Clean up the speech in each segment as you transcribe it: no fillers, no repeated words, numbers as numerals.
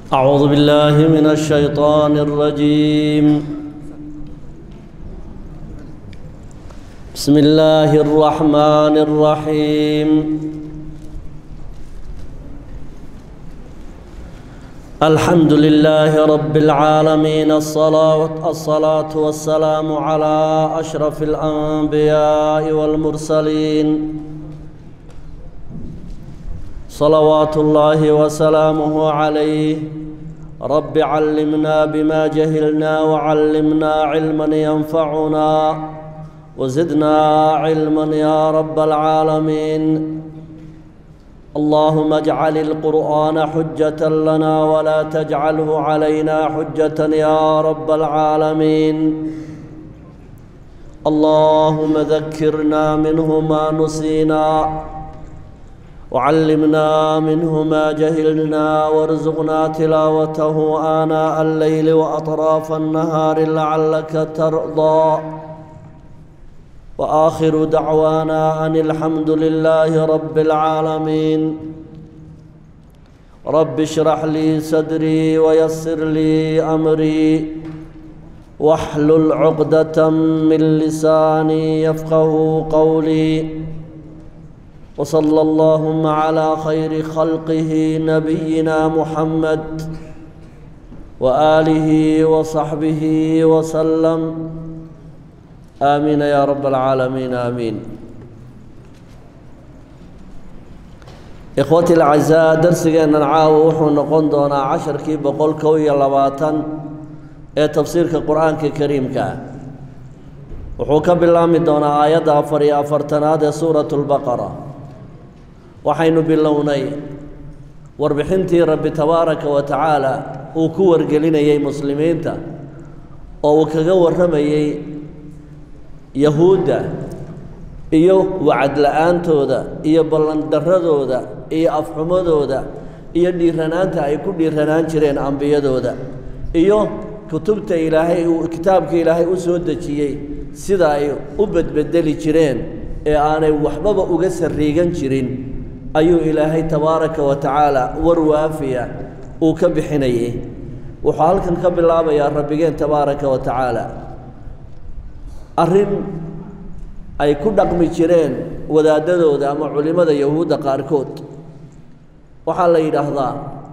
أعوذ بالله من الشيطان الرجيم. بسم الله الرحمن الرحيم. الحمد لله رب العالمين، الصلاة والسلام على أشرف الأنبياء والمرسلين، صلوات الله وسلامه عليه. رب علمنا بما جهلنا وعلمنا علما ينفعنا وزدنا علما يا رب العالمين. اللهم اجعل القرآن حجة لنا ولا تجعله علينا حجة يا رب العالمين. اللهم ذكرنا منه ما نسينا وعلمنا منه ما جهلنا وارزقنا تلاوته آناء الليل وأطراف النهار لعلك ترضى. وآخر دعوانا أن الحمد لله رب العالمين. رب اشرح لي صدري ويسر لي أمري واحلل عقدة من لساني يفقه قولي. وصلى اللهم على خير خلقه نبينا محمد وآله وصحبه وسلم. آمين يا رب العالمين آمين. إخوتي الأعزاء، درسنا نعاو وحو نقون دونا 10 كي بقول كوي لباتن تفسير القرآن الكريم كا وحو كبلا من دونا آيات أفرتناد سورة البقرة. waxaynu bilownay warbixintii rabbi tabaaraka wa tacaala uu ku wargelinayay muslimiinta oo uu kaga warramayay yahuudda iyo wacd la'aantooda iyo ballandaradooda iyo afxumadooda iyo dhiiranaanta ay ku dhiiranaan jireen ambiyadooda iyo kutubta ilaahay kitaabka ilaahay u soo dejiyay sida ay u badbedeli jireen ee aanay waxbaba uga sarriigan jirin ayuu ilaahay tabaaraka wa tacaala war waafiya uu ka bixinayay. wuxuu halkan ka bilaabayaa rabbigeen tabaaraka wa tacaala arrin ay ku dhaqmi jireen wadaadadooda ama culimada yahuudda qaarkood. waxaa la yidhaahdaa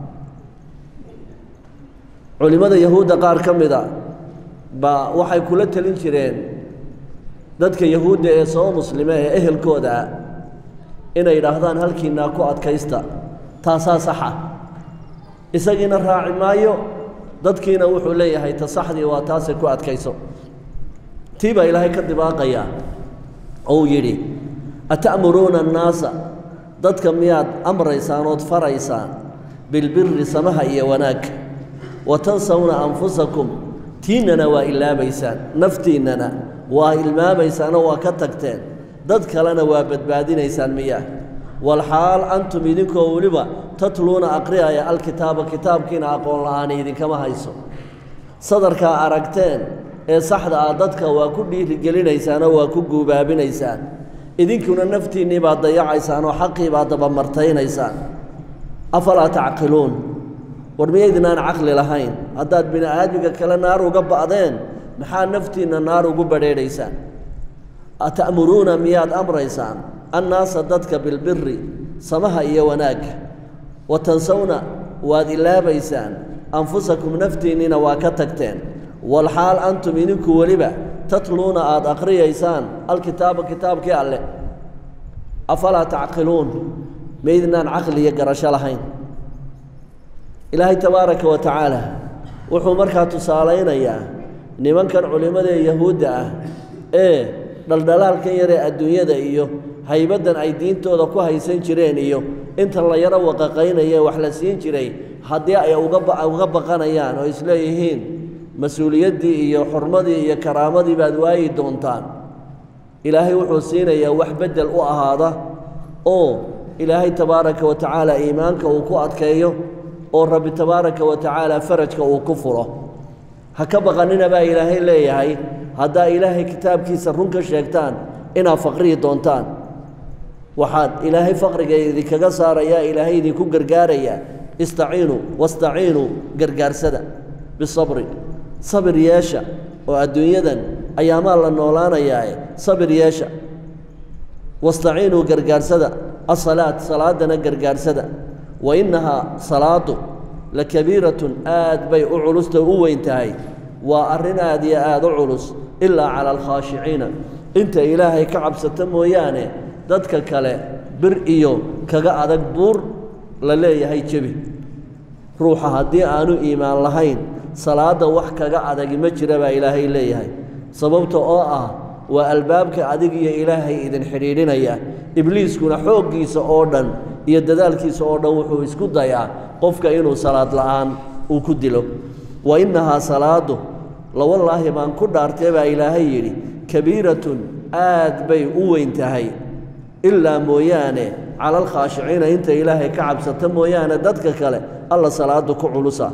culimada yahuudda qaar ka mida baa waxay kula talin jireen dadka yahuudda ee soo muslime ee ehelkooda ah inay yidhaahdaan halkiinaa ku adkaysta, taasaa saxa. isagiina raaci maayo, dadkiina wuxuu leeyahay ta saxdii waa taasay ku adkayso. tii baa ilaahay ka dibaaqayaa ou yidhi ata'muruuna annaasa, dadka miyaad amraysaan ood faraysaan bilbiri samaha iyo wanaagga, wa tansawna anfusakum, tiinnana waa ilaabaysaan, naftiinnana waa ilmaamaysaanoo waa ka tagteen, dad kalena waa badbaadinaysaan miyaa? walxaal antum idinkoo weliba tatluuna aqriyaya alkitaaba, kitaabkiina aqoon la'aani idinkama hayso. sadarkaa aragteen ee saxda ah dadka waa ku dhiirigelinaysaanoo waa ku guubaabinaysaan, idinkuna naftiinnii baad dayacaysaan oo xaqii baad dabamartaynaysaan. afalaa tacqiluun, war miyaydinaan caqli lahayn? haddaad bini aadmiga kale naar uga ba'deen maxaa naftiinna naar ugu badheedhaysaan? ata'muruuna miyaad amraysaan annaasa dadka bilbiri samaha iyo wanaagga, wa tansawna waad ilaabaysaan anfusakum, naftiinniina waa ka tagteen, walxaal antum idinku weliba tatluuna aad aqriyaysaan alkitaaba, kitaabkii alleh. afalaa tacqiluun, maydnaan caqli iyo garasho lahayn? ilaahay tabaaraka wa tacaala wuxuu markaa tusaalaynayaa nimankan culimmada ee yahuudda ah ee dhaldhalaalkan yaree adduunyada iyo haybaddan ay diintooda ku haysan jireen iyo inta la yaro waqaqaynaya wax la siin jiray, haddii ay uga baqanayaan oo isleeyihiin mas-uuliyaddii iyo xurmadii iyo karaamadii baad waayi doontaan, ilaahay wuxuu siinayaa wax beddel u ahaada oo ilaahay tabaaraka wa tacaala iimaanka uu ku adkeeyo oo rabbi tabaaraka wa tacaala farajka uu ku furo. ha ka baqanina baa ilaahay leeyahay haddaa ilaahay kitaabkiisa run ka sheegtaan inaad faqrihi doontaan. waxaad ilaahay faqriga idinkaga saarayaa, ilaahay idinku gargaarayaa استعينوا واستعينوا قرقار سدا بالصبر صبر ياشا والدنيا أيام الله نولانا ياي صبر ياشا واستعينوا قرقار سدا الصلاة صلاة دنا قرقار سدا وإنها صلاة لكبيرة آد بي أعلست وإنتهي وأرنا هذه آد أعلس إلا على الخاشعين أنت إلهي كعب ستموياني دادك كلا برئيو كغا أدك بور لليه هاي جبي روحها دي آنو إيمان لهين صلاة وح كغا أدك مجربا إلهي ليه هاي صببت والبابك أدك يا إلهي إذن حريرين يا إبليس كنا حوقيس أوردن يددالكيس أوردن وحو اسكو ضيع قفك إنو صلاة الآن وكدلو وإنها صلاة لو والله ما نكون أرتبا إلهي كبيرة آد بي وإنتهي إلا مويانه على الخاشعين أنت إلهي كعب ستمويانه ددك كله الله صلاة كعلوسا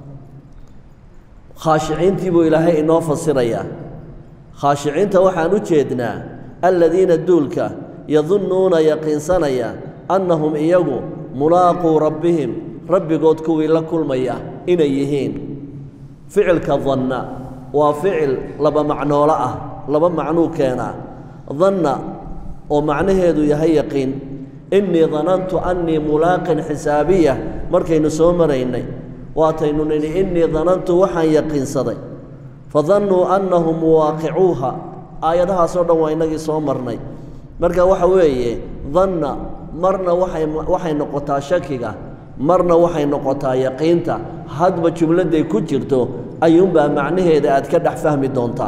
خاشعين تبو إلهي إنه فصيريا خاشعين توحانو جيدنا الذين الدولك يظنون يقين سنيا أنهم إيقوا ملاقوا ربهم ربي قد كوي لكل مياه إنيهين فعل كظن وفعل لبا معنو لأه لبا معنو كينا ظن ومعنى هذا يهي يقين إني ظننت أني ملاق حسابية مركي نسومريني واتينوني إني ظننت وحا يقين صدي فظنوا أنهم مواقعوها آياتها صورنا وإنك سومرني مركا وحوية ظن مرنا وحي نقطة شكيكا مرنا وحي نقطة يقينتا هاد جملة دي كجرتو أيوم بقى معنى هذا أتكدح فهمي دونتا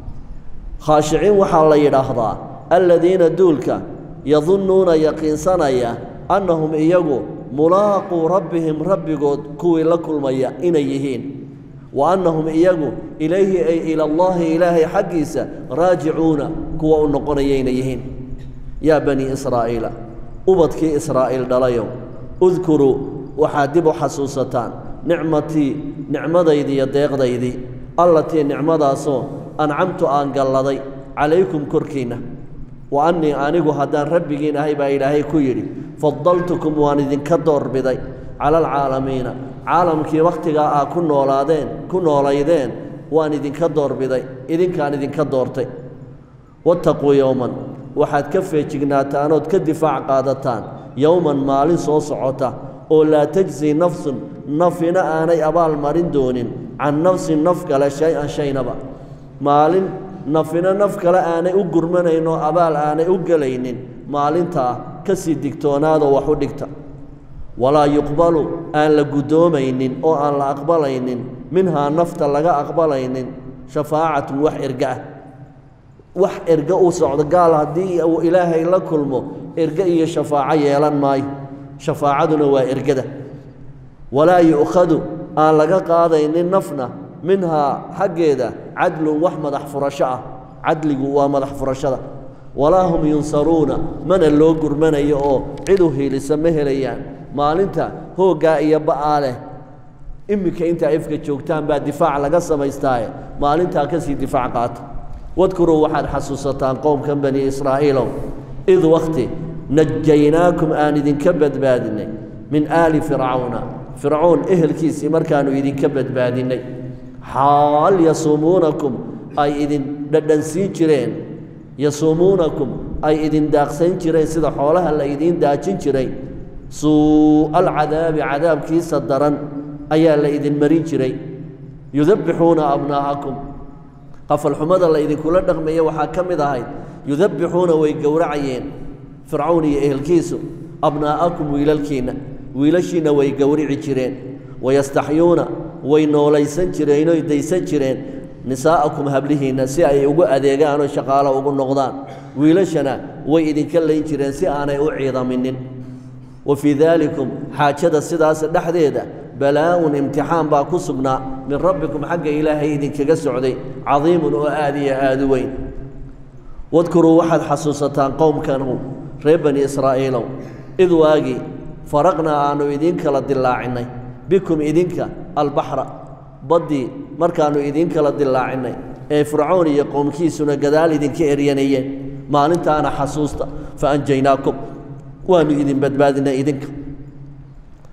خاشعين وحا الله يراهضا الذين دولك يظنون يقين سنيا أنهم إيقوا ملاقوا ربهم ربي قد كوي لكل مياه إنيهين وأنهم إيقوا إليه أي إلى الله إلهي حقيسة راجعون كوا النقريين إنيهين يا بني إسرائيل أبطك إسرائيل دليهم اذكروا وحادبوا حسوستان نعمتي نعمة ديدي يديق ديدي التي نعمة سو أنعمت أن قلدي عليكم كركينة وأني أنيقو هدان ربكين هيبا إلهي كيري فضلتكم وأنذن كدور بدي على العالمين عالم كي وقتها كنوا وليدين وأنذن كدور بدي إذن كان إذن كدورتي واتقوا يوما وحد كفي جناتان وتكدفاع قادتان يوما مالي صوصعته ولا تجزي نفس نفنا آني أبال مرين دون عن نفس نفك لا شيء نبا مال نفنا نفك لا آني أقرمن إنه أبال آني أقلين مال تا كسي دكتوناد وحدكتا ولا يقبل أن لقدومين أو أن لا أقبلين منها نفط لغا أقبلين شفاعة وح إرجاء صعد قال هدي أو إلهي لكلمه إرجاء شفاعة يلان ماي شفاعتنا وإرجده ولا يؤخذ أن لقى قاضين النفنا منها حقيده عدل وحمد فرشاء عدل ومدح فرشاء ولا هم ينصرون من اللوجر من يؤ عدوه لسمه ليان ما أنت هو جاء يبقى له إمك أنت عفك شوكتان بعد دفاع لقصة ما يستاهل ما أنت كسي دفاع قات واذكروا واحد حسوستان قوم كم بني إسرائيل إذ وقت نجيناكم آن إذن كبد بادني من آل فرعون إهل كيسي مركانوا إذن كبد بادني حال يصومونكم أي إذن دنسين جرين يصومونكم أي إذن داقسين جرين سيدا حولها اللي إذن داقسين جرين سوء العذاب عذاب كيس الدرن أي اللي إذن مرين جرين يذبحون أبناءكم قفل حمد الله إذن كل النغمية وحاكم ذاهي يذبحون ويقورعين فرعوني أهل كيسو أبناءكم ويلالكينا ويلاشينا ويقورعي جرين ويستحيون وينوليسن جرين ويديسن جرين نساءكم هبلهين سي ugu adeegaan oo shaqaale ugu noqdaan wiilashana way idin kaleyn jireen si aanay u ciidaminin وفي ذلكم حاجة sidaas dhaxdeeda balaa'un imtixaan baa ku sugnaa min rabbikum xagga ilaahay idinkaga socday cadiimun oo aad weyn wadkuru waxaad xasuusataan qowmkanu reer bani israa'iil id waagi faraqna aanu idin kala dilaacinay bikum idinka albahra badii markaanu idin kala dilaacinay ee fircoon iyo qowmkiisuna gadaal idinka eryanayeen maalintaana xasuusta fa anjaynaakum waanu idin badbaadinay idinka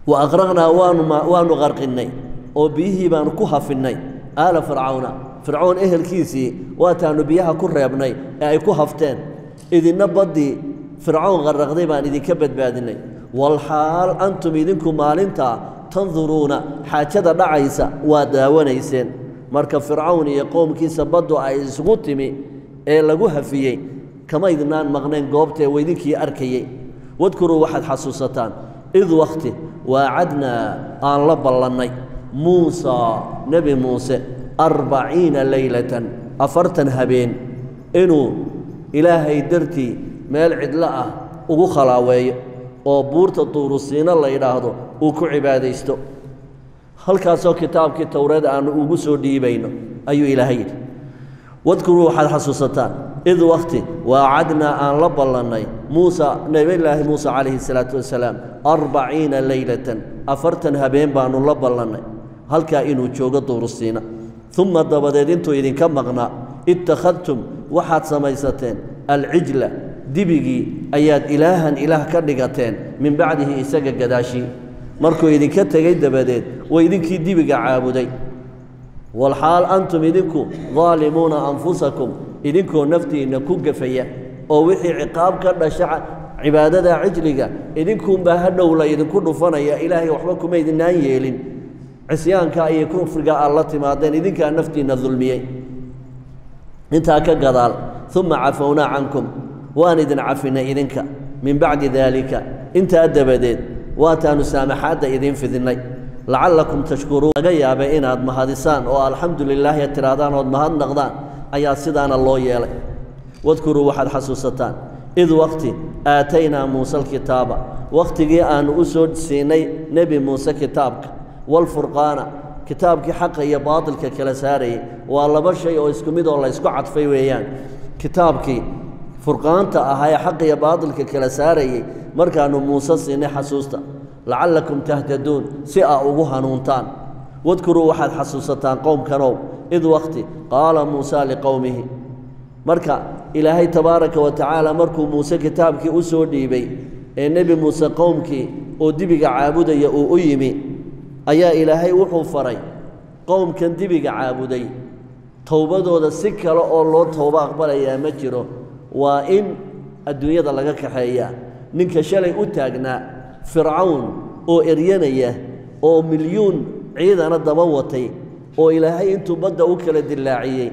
وأغرقنا وانو غرقني وبيه بان كهفني آل فرعون الكيسي واتانو بيها كريبني أي كهفتين إذن نبضي فرعون غرقني بان إذن كبد بادني والحال أنتم إذنكم مالنتا تنظرون حاجة دعيسة وداونيسين مركب فرعون يقوم كيس بدو أي سقطمي إيه لقوها فيه كما إذنان مغنين قوبته ويذكي أركيه واذكروا واحد حسوستان إذ وقته وعدنا أن لبلني موسى نبي موسى 40 ليلة أفرتن هبين إنو إلهي درتي مال عدلاء ugu khalaaweeyo oo buurta Tuurusiina la yiraahdo uu ku cibaadeysto halkaasoo kitaabkii Tawreed aan ugu soo dhiibayno ayuu Ilaahay wadkuru waxaad xasuusataan id waqti waacadna aan la ballanay Muusa nabiyullaahi Muusa calayhi salaatu wasalaam 40 laylatan afartan habeen baanu la ballanay halka inuu joogo Tuurusiina thumma dabadeed intuu idinka maqnaa ittakhadtum waxaad samaysateen al-ijla dibigi ayaad ilaah ka dhigateen min bacdihi isaga gadaashi markuu idinka tagay dabadeed way idinkii dibiga caabuday wal xaal antum idinku zaalimuuna anfusakum idinku naftiina ku gafaya oo wixii ciqaab ka dhashay cibaadada cijliga idinku baa hadhow la idinku dhufanaya ilaahay waxba kuma idinaan yeelin cisyaanka ay kufriga alla timaadeen idinka naftiina dulmiyay inta ka gadaal thumma afawna ankum وأن إذن عفنا إذنك من بعد ذلك انت أدبدت واتانو سامحات إذن في ذني لعلكم تشكرون أجيا بإن هاد مهادسان والحمد لله يترادان ومهاد نغدان أيا سيدان الله يالي واذكروا واحد حسوستان إذ وقت آتينا موسى الكتاب وقت جاء أن أسود سيني نبي موسى كتابك والفرقان كتابك حق يا باطل ككلاساري والله بشيء ويسكميد والله يسكعت في ويان كتابك فرقانتا أهاي حق يا باطل ككلاساري مركانو موسى سيني حسوستا لعلكم تهتدون سئا أوها نونتان واذكروا واحد حسوستان قوم كانوا إذ وقت قال موسى لقومه مركا إلهي تبارك وتعالى مركو موسى كتابك أسودي بي النبي موسى قومك ودبق عابدي أؤيمي أيا إلهي وحو فري قوم كان دبق عابدي توبدو دا سكر الله توبا أقبل يا مجرو وإن الدنيا لغا كحيا نينكا شلي u taagnaa fircawn oo eryanaya oo milyoon ciidana daba watay oo ilaahay intuu badda u kala dilaaciyay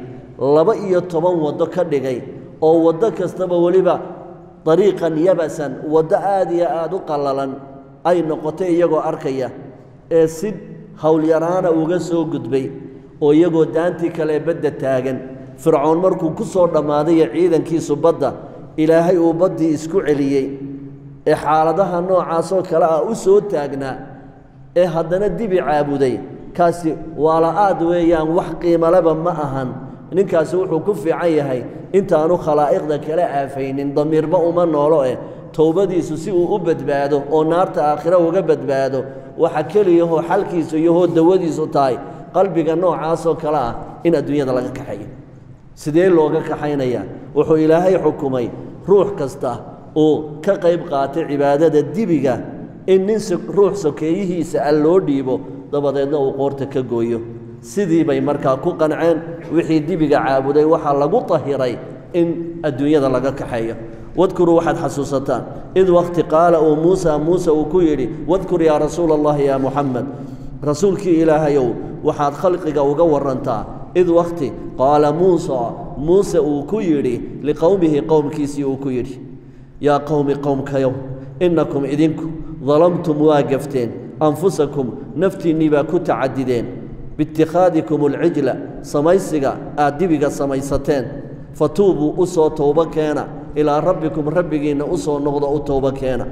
12 wado ka dhigay oo wado kastaba waliba dariiqan yabasan wado aad iyo aad u qallalan ay noqotay iyagoo arkaya ee si hawl yaraana uga soo gudbay oo iyagoo daantii kale badda taagan فرعون مركو كسر دمادي ciidankiisu badda ilaahay uu badii isku celiyay ee xaaladaha noocaas oo kala ah u soo taagnaa ee haddana dibi caabuday kaasi wala aad weeyaan wax qiimo laba ma ahan ninkaasi wuxuu ku fiican yahay intaanu khalaa'iqda kala aafaynin damirba uma noolo ee toobadiisu si uu u badbaado oo naarta aakhira uga badbaado waxa kaliya oo xalkiisu iyo dawadiisu tahay qalbiga noocaas oo kala ah in adduunyada laga kaxayo sidee looga kaxaynaya wuxuu ilaahay xukumay ruux kasta oo ka qayb qaatay cibaadada dibiga in ruux sokeeyihiisa loo dhiibo dabadeedna uu qoorta ka gooyo sidii bay markaa ku qanceen wixii dibiga caabuday waxa lagu tahiray in adduunyada laga kaxeeyo wadkuru waxaad xasuusataan id waqti qaala oo muusa uu ku yidhi wadkur yaa rasuul allah yaa muxamed rasuulkii ilaahayow waxaad khalqiga uga warantaa إذ وقت قال موسى وكيري لقومه قوم كيسي وكيري يا قوم كيوم إنكم إذنكم ظلمتم واقفتين أنفسكم نفتي نبا كتعددين باتخاذكم العجلة سميسك أدبك سميستين فتوبوا أسو توبكينا إلى ربكم ربكين أسو نغض توبكينا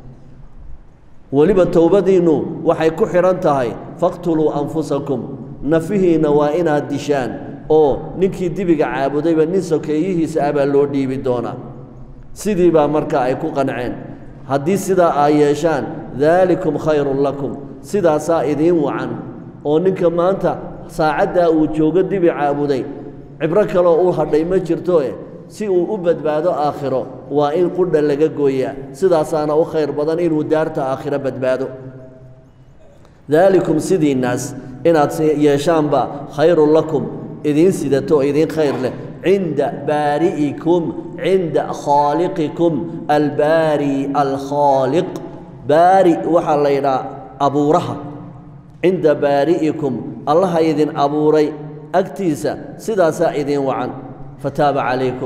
ولبا توبدينو وحي كحرانتهاي فاقتلوا أنفسكم نفهينا وإنا الدشان أو نكي دبق عابدي بنسو كيه سأبا لو ديبي دونا سيدي با مركا أيكو قنعين هدي سيدا آياشان ذلكم خير لكم سيدا سائدين وعن أو نكا ما أنت ساعدا وجوغ دبي عابدي عبرك لو أوها دايما جرتوه سي أبد بعد آخره وإن قلنا لغا قويا سيدا سانا أو خير بدن إنو دارت آخره بد بعده ذلكم سيدي الناس إن يشان با خير لكم إذين سيدتو إذين خير له عند بارئكم عند خالقكم الباري الخالق بارئ وحلينا أبو رها عند بارئكم الله إذن أبو ري أكتيسا سيدا سائدين وعن فتاب عليكم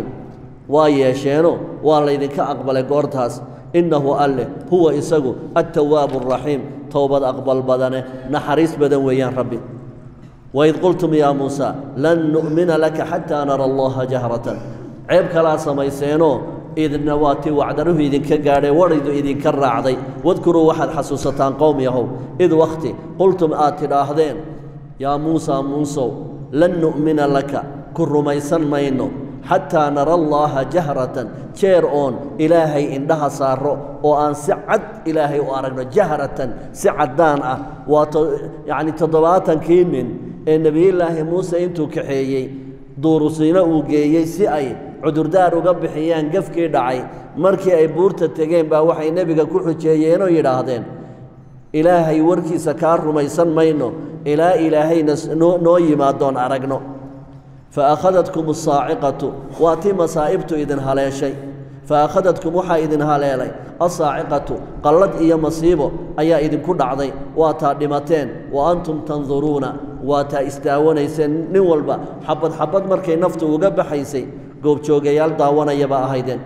ويشينو والله إذن كأقبل قورتاس إنه أله هو إساقو التواب الرحيم توبة أقبل بدنه نحريس بدن ويان ربي وإذ قلتم يا موسى لن نؤمن لك حتى نرى الله جهرة عيب كلا سميسينو إذن نواتي وعدنه إذن كقاري ورد إذن كالرعضي واذكروا واحد حسوستان قوم يهو إذ وقتي قلتم آتنا أهدين يا موسى لن نؤمن لك كر ميسن مينو حتى نرى الله جهرة شيرون إلهي إندها صارو وأن سعد إلهي وأرقنا جهرة سعد دانة يعني تضباطا كينين النبي الله موسى انتو كحيي دور سينا وجيي سي عذر دار وقبحيان قفكي دعي مركي أي بورتا تجين با وحي نبيك كل حجيينو يراهدين إلهي وركي سكار ميسن مينو إلهي نوي ما دون أرقنو فأخذتكم الصاعقة واتي مصائبت إذن هلا شيء فأخذتكم وحا إذن هلا الصاعقة قلت إيا مصيبه أيا إذن كل عضي واتا دمتين وأنتم تنظرون واتا استاونيسن نولبا حبد مركي نفتو وقب حيسي قوب شوقيال داوانا يبا أهيدين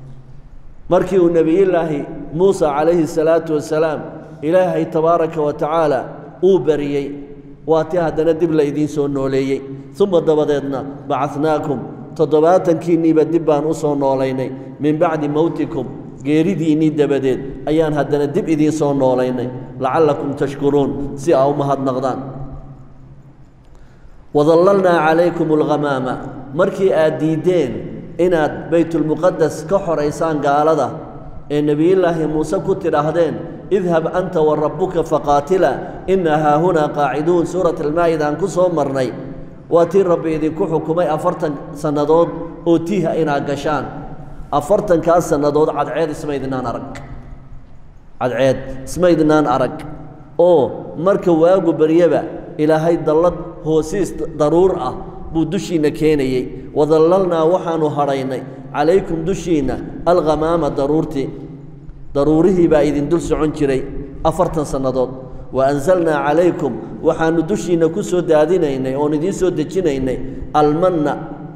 مركي النبي الله موسى عليه الصلاة والسلام إلهي تبارك وتعالى أوبريي واتي هذا ندب ليدين سونوليي ثم دبدنا بعثناكم تضباطا كيني بدبان أصونوليني من بعد موتكم غيريديني دبدد أيان هذا ندب إذين سونوليني لعلكم تشكرون سي أو مهد نغدان وظللنا عليكم الغمامة مركي آديدين إناد بيت المقدس كحر إيسان قال هذا النبي الله موسى كتر أهدين اذهب أنت وربك فقاتلا إنها هنا قاعدون سورة المائدة أنكسهم مرني واتي ربي إذن كحكمي أفرتن سندود أوتيها إنا قشان أفرتن كاس سندود عد عيد اسميدنان أرق عد عيد اسميدنان أرق أو مركو واقو بريبا إلى هاي الضلط هو سيس ضرورة بودشينا كيني وظللنا وحانو هريني عليكم دشينا الغمامة ضرورتي ضروره بايدين دل سعون جري أفرتن سندود وأنزلنا عليكم وحانو دشينا كسو دادينيني أو ندين سو دجينيني المنة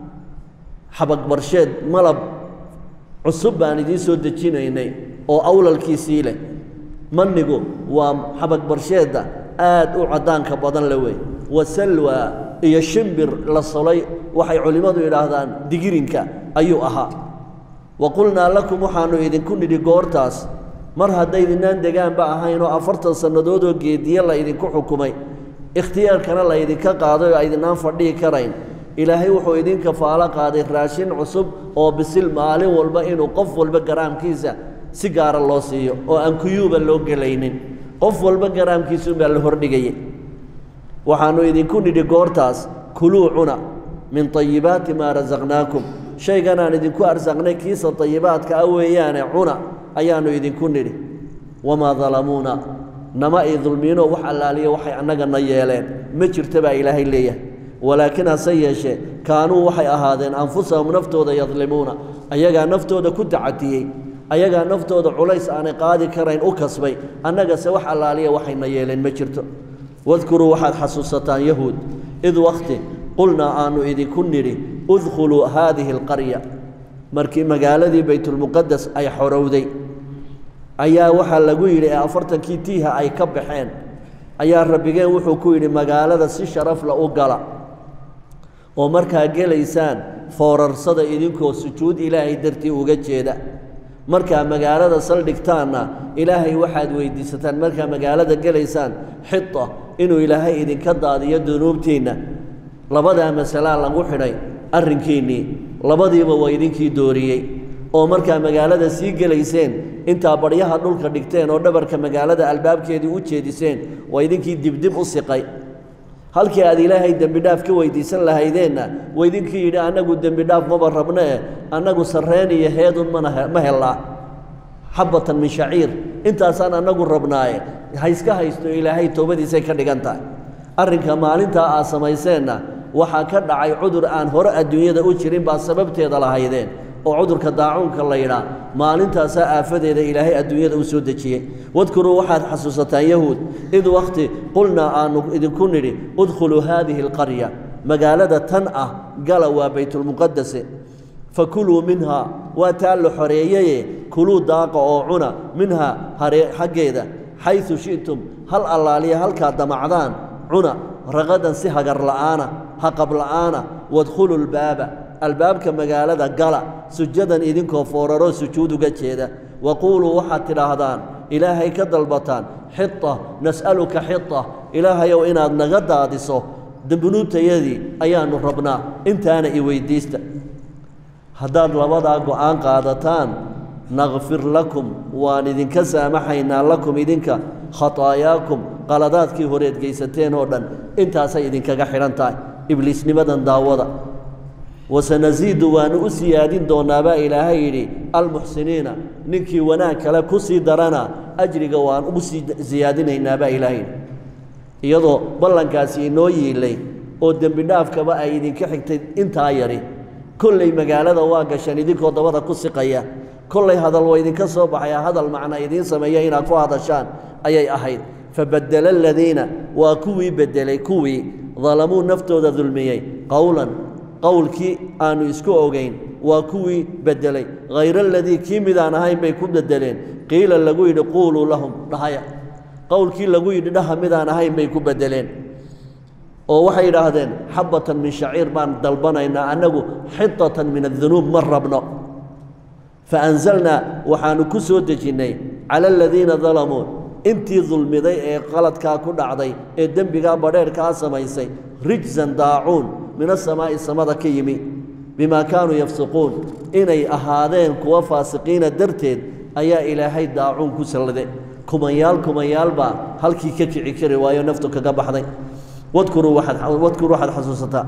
حبق برشيد ملب عصبا ندين سو دجينيني أو أول الكيسيلة منقو وحبق برشيد آد أعدان كبادان لوي وسلوى إيا شمبر للصلي وحي علمادو إلى هذا دقيرينك أيو أها وقلنا لكم وحانو إذن كن دي قورتاس مرها دايدنان دقان بقى هاينو أفرتن سندودو قيدي الله إذن كحكمي اختيار كان الله إذن كقاضي إذنان فرديه كرين إلهي وحو إذن كفالا قاضي راشين عصب أو بسل مالي والبقينو قف والبقرام كيسا سيقار الله سيو أو أنكيوبا لو قلينين قف والبقرام كيسو بالهردقية وحانو إذن كن دي قورتاس كلوا عنا من طيبات ما رزقناكم شيء أنا إذن كو أرزقنا كيس الطيبات كأويان عنا أيانو إذن كنري وما ظلمونا نما ظلمينه وحلاليه وحي عنك النيالين مجر تبع إلهي ليه ولكن هسي شيء كانوا وحي أهادين أنفسهم نفتو ذا يظلمون أيها نفتو ذا كنت عتيه أيها نفتو ذا عليس أنا قادي كرين أكسبي أنك سوح حلاليه وحي النيالين مجرته واذكروا واحد حسوستان يهود إذ وقته قلنا آنو إذن كنري ادخلوا هذه القرية مركي مقالة بيت المقدس أي حرودي أيا وحا لقويل أفرتن كيتيها أي كبحين أيا ربيقين وحو كويل مقالة سي شرف لأقلا ومركا قليسان فورر صدى إذنكو سجود إلهي درتي وقجيدا مركا مقالة صلدكتانا إلهي واحد ويديستان مركا مقالة قليسان حطة إنو إلهي إذن كداد يدنوبتينا لبدا مسألة لغو حري أرنكيني لبديبا ويدينكي دوريي oo marka magaalada sii galeyseen inta bariyaha dhulka dhigteen oo dhabarka magaalada albaabkeedii u jeediseen waa idinkii dibdib u siqay halkii aad ilaahay dambi dhaaf ka weydiisan lahaydeena waa idinkii yiri anagu dambi dhaaf ma rabnaa anagu sarreen iyo heedun ma helaa habatan min shaciir intaasaan anagu rabnaaye hayska haysto ilaahay toobadiisay ka dhigan tahay arrinka maalintaa aa samayseenna waxaa ka dhacay cudur aan hore adduunyada u jirin baa sababteeda lahaydeen oo cudurka daacuunka la yidhaa maalintaasaa aafadeeda ilaahay adduunyada u soo dejiyey wadkuruu waxaad xasuusataan yahuud id wakhti qulnaa aanu idinku nidhi udkhuluu haadihi alqarya magaalada tan ah gala waa baytulmuqadase fakuluu minhaa waa taa la xoreeyaye kuluu daaqa oo cuna minhaa xaggeeda xaysu shi'tum hal allaaliya halkaa damacdaan cuna ragadan si hagar la'aana haqab la'aana wadkhuluu lbaaba albaabka magaalada gala sujadan idinkoo fooraroo sujuud uga jeeda waquuluu waxaad tidhaahdaan ilaahay ka dalbataan xita nas'aluka xita ilaahayow inaad naga daadiso dunuubtayadii ayaannu rabnaa intaana i weyddiista haddaad labadaa go'aan qaadataan nakfir lakum waan idinka saamaxaynaa lakum idinka khataayaakum qaladaadkii horeed geysateen oo dhan intaasay idinkaga xidhan tahay ibliisnimadan daawada wasanasiidu waanu u siyaadin doonaabaa ilaahay yidhi almuxsiniina ninkii wanaag kale ku sii darana ajriga waan ugu sii siyaadinaynaabaa ilaahay yidhi iyadoo ballankaasi inoo yiilay oo dembi dhaafkaba ay idinka xigtay intaa yari kollay magaalada waa gashan idinkoo dabada ku siqaya kollay hadal waa idinka soo baxaya hadal macna idiin sameeya inaad ku hadashaan ayay ahayd fabaddala aladiina waa kuwii beddelay kuwii dalamuu naftooda dulmiyey qowlan qowlkii aanu isku ogayn waa kuwii beddelay hayra aladii kii midaan ahayn bay ku beddeleen qiila lagu yidhi quuluu lahum dhahaya qowlkii lagu yidhi dhaha midaan ahayn bay ku beddeleen oo waxay yidhaahdeen xabatan min shaciir baan dalbanaynaa annagu xitatan min adunuub ma rabno faanzalnaa waxaanu ku soo dejinnay cala aladiina dalamuu intii dulmiday ee qaladkaa ku dhacday ee dembigaa badheerkaa samaysay rijsan daacuun min asamaa'i samada ka yimi bimaa kaanuu yafsiquun inay ahaadeen kuwa faasiqiina darteed ayaa ilaahay daacuun ku sallade kumanyaal baa halkii ka kici kari waayo naftu kaga baxday wadkur waxaad xasuusataa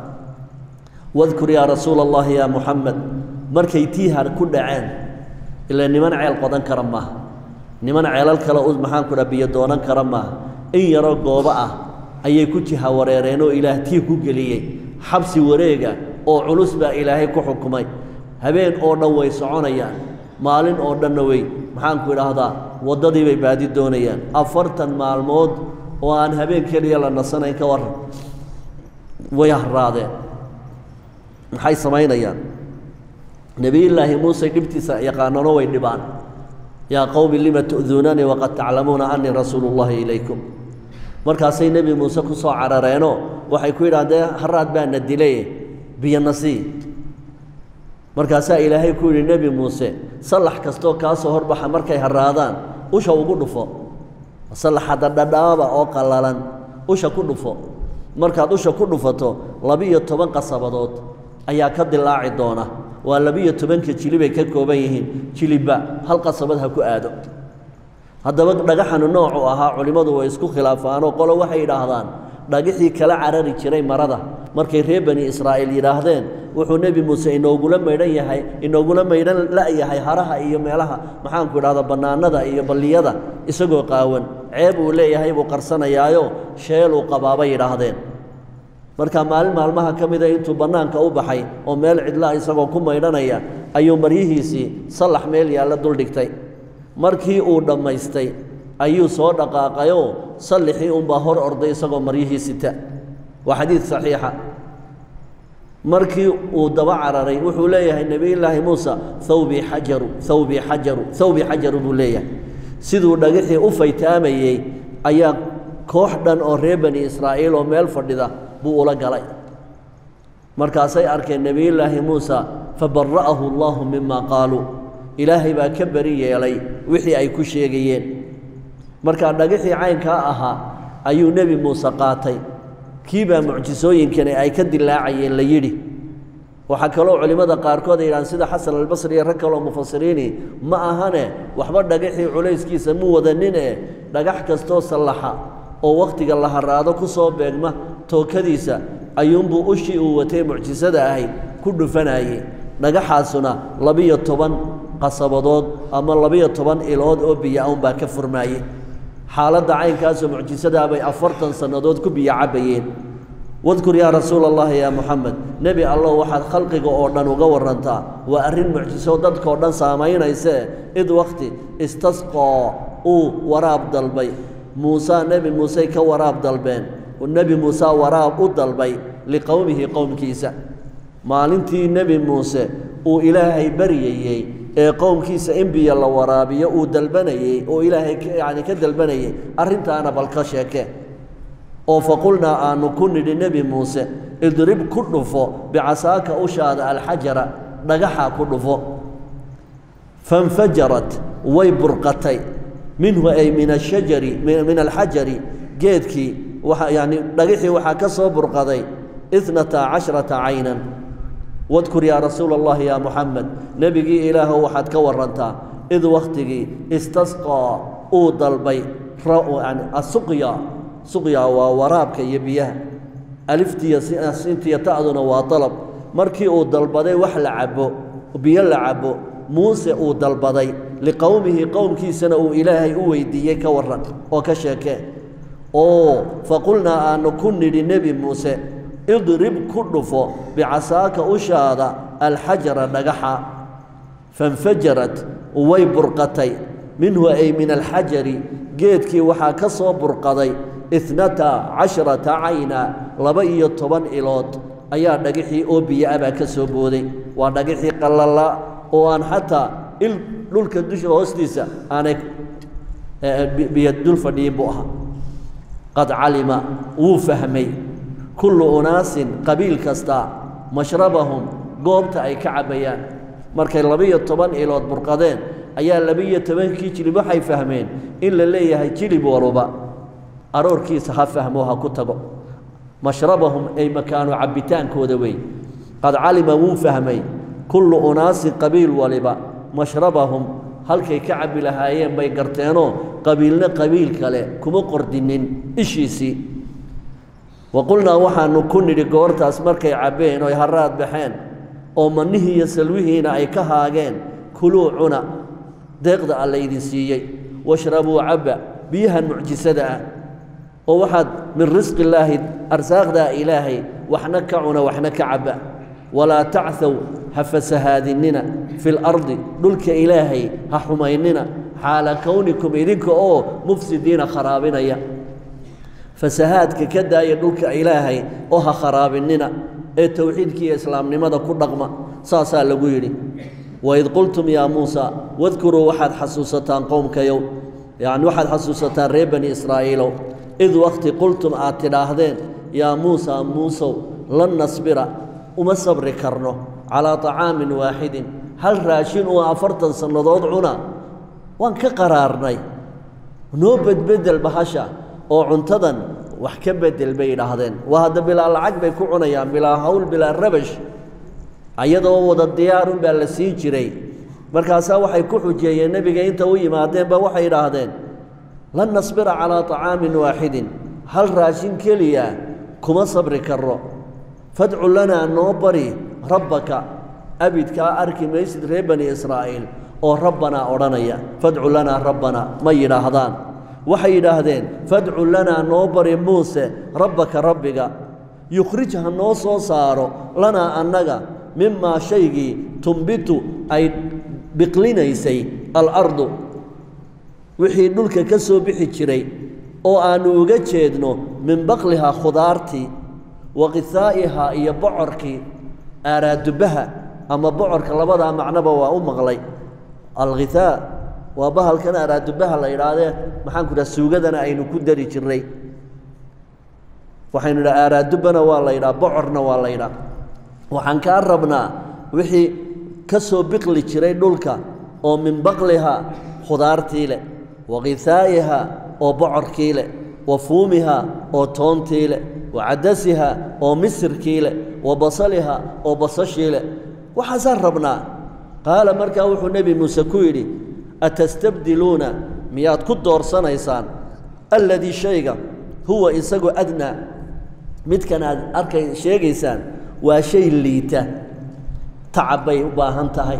wadkur yaa rasuula allahi yaa muxamed markay tiihar ku dhaceen ilaa niman ceel qodan kara maaha niman ceelal kale maxaanku dha biyo doonan kara maaha in yaroo goobo ah ayay ku jiha wareereen oo ilaah tii ku geliyey xabsi wareega oo culus baa ilaahay ku xukumay habeen oo dhan way soconayaan maalin oo dhanna way maxaanku idhaahdaa waddadii bay baadi doonayaan 40 maalmood oo aan habeen keliya la nasanayn ka waran way haraadeen maxay samaynayaan nebiyullaahi muuse dhibtiisa yaqaanano way dhibaan yaa qowmi lima tu'duunanii waqad taclamuuna annii rasuulullaahi ilaykum markaasay nebi muuse ku soo carareenoo waxay ku yidhaahdeen haraad baana dilay biyana sii markaasaa ilaahay ku yidhi nebi muuse sallax kastoo kaa soo horbaxa markay haraadaan usha ugu dhufo sallaxada dhadhaaba oo qallalan usha ku dhufo markaad usha ku dhufato 12 qasabadood ayaa ka dilaaci doona waa 12 jilibay ka kooban yihiin jilibba hal qasabad ha ku aado haddaba dhagaxanu noocu ahaa culimmadu way isku khilaafaanoo qolo waxay yidhaahdaan dhagixii kala carari jiray marada markay reer bani israa'iil yidhaahdeen wuxuu nebi muuse inoogula maydhan la'yahay haraha iyo meelaha maxaanku idhahdaa bannaanada iyo balliyada isagoo qaawan ceeb uu leeyahay buu qarsanayaayo sheeluu qabaabay yidhaahdeen marka maalin maalmaha ka mida intuu bannaanka u baxay oo meel cidlaa isagoo ku maydhanaya ayuu maryihiisii sallax meel yaalla dul dhigtay markii uu dhammaystay ayuu soo dhaqaaqayoo sallixii unbaa hor orday isagoo maryihii sita waa xadiid saxiixa markii uu daba cararay wuxuu leeyahay nebiyullaahi muusa thawbii xajaru buu leeyahay siduu dhagixii u faytaamayey ayaa koox dhan oo reer bani israa'iil oo meel fadhida buu ula galay markaasay arkeen nebiyullaahi muusa fabara'ahu allahu mima qaaluu ilaahay baa ka bari yeelay wixii ay ku sheegayeen markaa dhagixii caynkaa ahaa ayuu nebi muuse qaatay kii baa mucjisooyinkani ay ka dilaacayeen la yidhi waxaa kaloo culimmada qaarkood ay yidhahaan sida xasan albasri iyo rag kaloo mufasiriini ma ahane waxba dhagaxii culayskiisa mu wadanine dhagax kastoo sallaxa oo wakhtiga la haraado ku soo beegma tookadiisa ayuunbuu ushii uu watay mucjisada ahayd ku dhufanayey dhagaxaasuna 12 قصبضود أما اللبية طبعا إلود أو بيعون باكفر معي حالة عين كاسو معجزة أبي أفرطن سندود كبي عبيين واذكر يا رسول الله يا محمد نبي الله واحد خلقك أوردن وقورنتا وأرين معجزة ضدك أوردن سامين إيسا إذ وقت استسقى أو وراب دلبي موسى نبي موسى كوراب دلبين والنبي موسى وراب دلبي لقومه قوم كيسا maalintii nebi muuse uu ilaahay baryayay ee qowmkiisa inbiya la waraabiyo uu dalbanayay oo ilaahay yaani ka dalbanayay arintaana bal ka sheeke oo faqulna aanu kunni nebi muuse idrib ku dhufo bi'asaaka ushaada alxajara dhagaxa ku dhufo fanfajarat way burqatay minhu ay min ashajari min alxajari geedkii waxa yaani dhagaxii waxa ka soo burqaday 12 عينا واذكر يا رسول الله يا محمد نبي إله وحد كورنتا إذ وقتي استسقى أو ضلبي يعني السقيا سقيا وورابك يبيه ألفتي سنتي تأذن وطلب مركي أو ضلبي وحلعبه وبيلعبه موسى أو ضلبي لقومه قوم كيسن أو إلهي أو يديه كورن وكشكه أو فقلنا أن نكون للنبي موسى اضرب كرفو بعصاك أشاد الحجر نجحا فانفجرت ويبرقتي منه أي من الحجر جيتك وحا كسو برقضي 12 عينا لبي طبان إلوت أيا نجحي أو بي أبا كسو بودي ونجحي قال الله وأن حتى للك الدش وهستيسا أنا بيدل فديبوها قد علم وفهمي كل أناس قبيل كستا مشربهم قومت أي كعبيان مركي لبية طبان إلى برقدين أيا لبية طبان كي جلبوا حي فهمين إلا اللي هي جلبوا وربا أرور كيس هفهموها كتبوا مشربهم أي مكان عبتان كودوي قد علموا فهمي كل أناس قبيل ولبا مشربهم هل كي كعب لهايين بيقرتينو قبيلنا قبيل كله كم قردين إشيسي وقلنا وحن نكون لجورتا اسمركي عبين ويهرات بحين أو منه يسلوهنا أي كهاجين كلوا عنا دقد على يد سيء واشربوا عبا بيها المعجزة وواحد من رزق الله أرزاق ذا إلهي وحنك عنا وحنك عبا ولا تعثوا هفس هذننا في الأرض دلك إلهي هحميننا حال كونكم إذنك أو مفسدين خرابنا يا فسهادك كدا يدلك إلهي أوها خرابننا التوحيدك يا إسلام لماذا كل رقمة صاصا لقيري وإذ قلتم يا موسى واذكروا واحد حسوستان قومك يوم يعني واحد حسوستان ري بني إسرائيل إذ وقت قلتم آتناهدين يا موسى لن نصبر وما صبر كرنه على طعام واحد هل راشين وأفرطا سنضوض عنا وانك قرارني نوبد بدل بحشا oo cuntadan wax ka bedel bay yiraahdeen waa hada bilaa lacag bay ku cunayaan bilaa hawl bilaa rabash ayadoo wada diyaar u baa la sii jiray markaas waxay ku xujeeyeen nabiga inta uu yimaadeen ba waxay yiraahdeen lan nasbira ala ta'amin waahidin hal raashin kaliya kuma sabri karo fad'u lana nubari rabbaka abidka arki maysid reer bani israa'iil oo rabbana oranaya fad'u lana rabbana ma yiraahdaan waxay yiraahdeen fad'u lana nubari muuse rabbaka rabbiga yukhrijha noo soo saaro lana annaga mimma shaygi tumbitu ay biqlinaysay al-ardu wixii dhulka ka soo bixi jiray oo aanu uga jeedno min baqliha khudaarti wa qithaa'iha iyo bocorki aaradubaha ama bocorka labada macnaba waa u maqlay al-ghithaa وبهل كان أراد بهل إرادة محن كنا سوجدنا أي نكون دري جري وحين أراد بنا والله إرا بعرنا والله إرا وحن كقربنا وحي كسو بقل جري دولكا أو من بقلها خضار تيله وغثائها أو بعر كيله وفومها أو تون تيله وعدسها أو مصر كيله وبصلها أو بصشيله وحزربنا قال مركا وحو النبي موسى كويري أتستبدلون مياد كدور سنيسان الذي شيء هو إنسان أدنى متكن أركي شيء إنسان وشيء ليته تعبي وباهنتهاي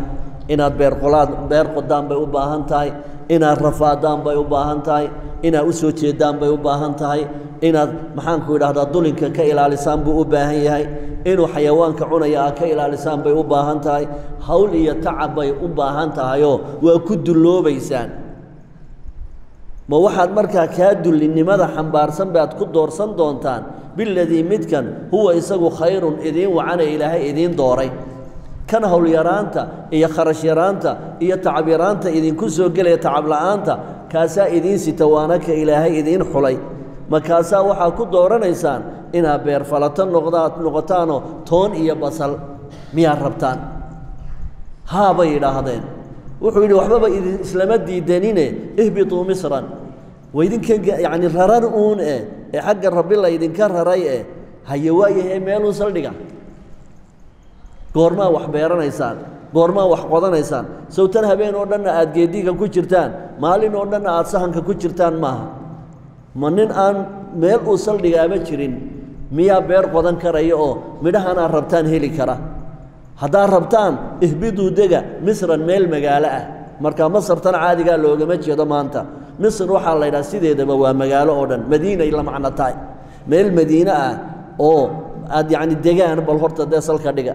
inaad beer qodaan bay u baahan tahay inaad rafaadaan bay u baahan tahay inaad u soo jeedaan bay u baahan tahay inaad maxaanku idhaahdaa dulinka ka ilaalisaan buu u baahan yahay inuu xayawaanka cunaya aad ka ilaalisaan bay u baahan tahay hawl iyo tacab bay u baahan tahayoo waa ku dulloobaysaan ma waxaad markaa kaa dullinimada xambaarsan baad ku doorsan doontaan biladii midkan huwa isagu khayrun idiin wacana ilaahay idiin dooray kan hawl yaraanta iyo kharash yaraanta iyo tacab yaraanta idinku soo gelaya tacab la'aanta kaasaa idiin sita waana ka ilaahay idiin xulay markaasaa waxaa ku dooranaysaan inaad beer falato noqotaanoo toon iyo basal miyaad rabtaan haa bay yidhaahdeen wuxuu yidhi waxbaba islama diidanine ihbituu misran waydinkan yacni rarar uun ee xagga rabbi la idinka raray haye waayahay meeluu saldhiga goormaa wax beeranaysaan goormaa wax qodanaysaan sawtan habeen oo dhanna aad geediga ku jirtaan maalin oo dhanna aad sahanka ku jirtaan maaha ma nin aan meel uu saldhigaaba jirin miyaa beer qodan karaya oo midhahan aad rabtaan heli kara haddaad rabtaan ihbiduu dega misran meel magaalo ah markaa masartan caadigaa loogama jeedo maanta misr waxaa la yidhaha sideedaba waa magaalo oo dhan madiinay la macno tahay meel madiine ah oo aad yacni degaan bal horta dee salka dhiga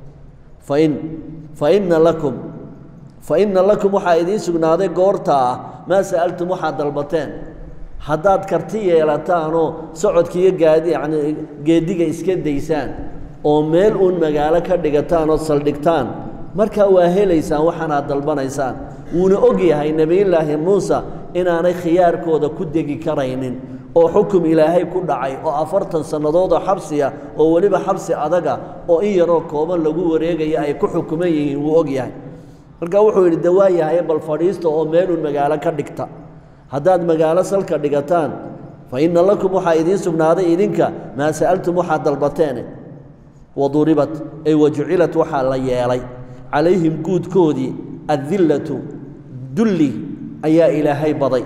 faina lakum waxaa idiin sugnaaday goortaa maa sa'altum waxaad dalbateen haddaad karti yeelataanoo socodkiiyo yacni geediga iska daysaan oo meel uun magaalo ka dhigataan oo saldhigtaan markaa waa helaysaan waxaanaad dalbanaysaan wuuna og yahay nebiyullaahi muuse inaanay khiyaarkooda ku degi karaynin oo xukum ilaahay ku dhacay oo 40 sannadoodoo xabsiya oo weliba xabsi adaga oo in yaroo kooban lagu wareegaya ay ku xukuman yihiin wuu og yahay markaa wuxuu yidhi dawaa yahay bal fadhiista oo meelun magaalo ka dhigta haddaad magaalo salka dhigataan fa inna lakum waxaa idiin sugnaaday idinka maa sa'altum waxaad dalbateene waduribat ay wajucilat waxaa la yeelay calayhim guudkoodii addillatu dulli ayaa ilaahay baday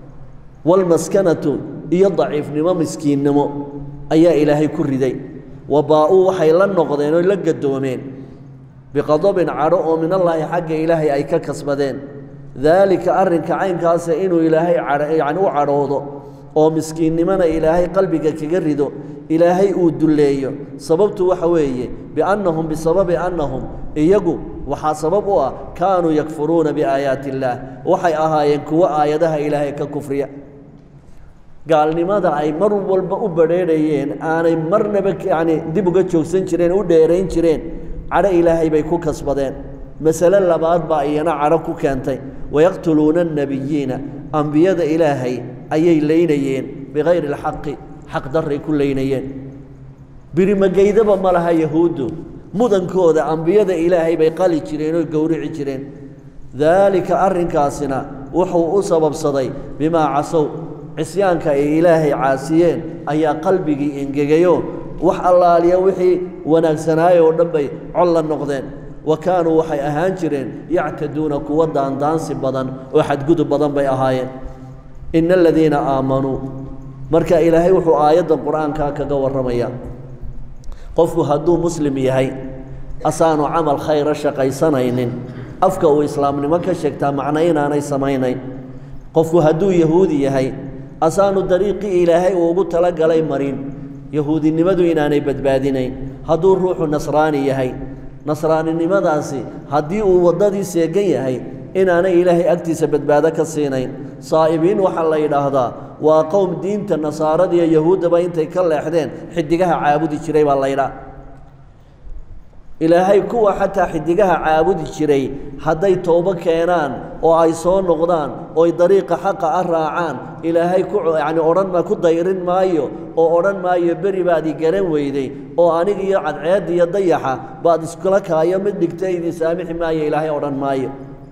walmaskanatu iyo daciifnimo miskiinnimo ayaa ilaahay ku riday wabaa'uu waxay la noqdeen oo la gadoomeen biqadabin cadho oo minallaahi xagga ilaahay ay ka kasbadeen daalika arrinka caynkaasa inuu ilaahay yacni u cadhoodo oo miskiinnimona ilaahay qalbiga kaga rido ilaahay uu dulleeyo sababtu waxa weeye bisababi annahum iyagu waxaa sabab u ah kaanuu yakfuruuna biaayaati illaah waxay ahaayeen kuwo aayadaha ilaahay ka kufriya gaalnimada ay mar walba u badheedhayeen aanay marnaba yacni dib uga joogsan jireen u dheerayn jireen cadho ilaahay bay ku kasbadeen masale labaad baa iyana cadho ku keentay wayaqtuluuna annebiyiina ambiyada ilaahay ayay laynayeen bikayri alxaqi xaq darray ku laynayeen birimageydaba ma laha yahuuddu mudankooda ambiyada ilaahay bay qali jireen oo gowrici jireen daalika arrinkaasina wuxuu u sababsaday bimaa casow cisyaanka ay ilaahay caasiyeen ayaa qalbigii engegayo wax allaaliya wixii wanaagsanaayay oo dhan bay col la noqdeen wa kaanuu waxay ahaan jireen yactaduuna kuwa daandaansi badan oo xadgudub badan bay ahaayeen ina aladiina aamanuu marka ilaahay wuxuu aayaddan qur-aankaa kaga warramaya qofku hadduu muslim yahay asaanu camal khayra shaqaysanaynin afka uu islaamnimo ka sheegtaa macno inaanay samaynayn qofku hadduu yahuudi yahay asaanu dariiqii ilaahay uu ugu talagalay marin yahuudinimadu inaanay badbaadinayn hadduu ruuxu nasraani yahay nasraaninimadaasi haddii uu waddadii seegan yahay inaanay ilaahay agtiisa badbaado ka siinayn saa'ibiin waxaa la yidhaahdaa waa qowm diinta nasaarada iyo yahuuddaba intay ka leexdeen xidigaha caabudi jiray baa la yidhaha ilaahay kuwa xataa xidigaha caabudi jiray hadday toobo keenaan oo ay soo noqdaan oo ay dariiqa xaqa ah raacaan ilaahay yacni ku dayrin maayo oo odhan maayo beri baad i garan weyday oo aniga iyo cadceedda iyo dayaxa baad iskula kaayo mid dhigtay idin saamixi maayo ilaahay odhan maayo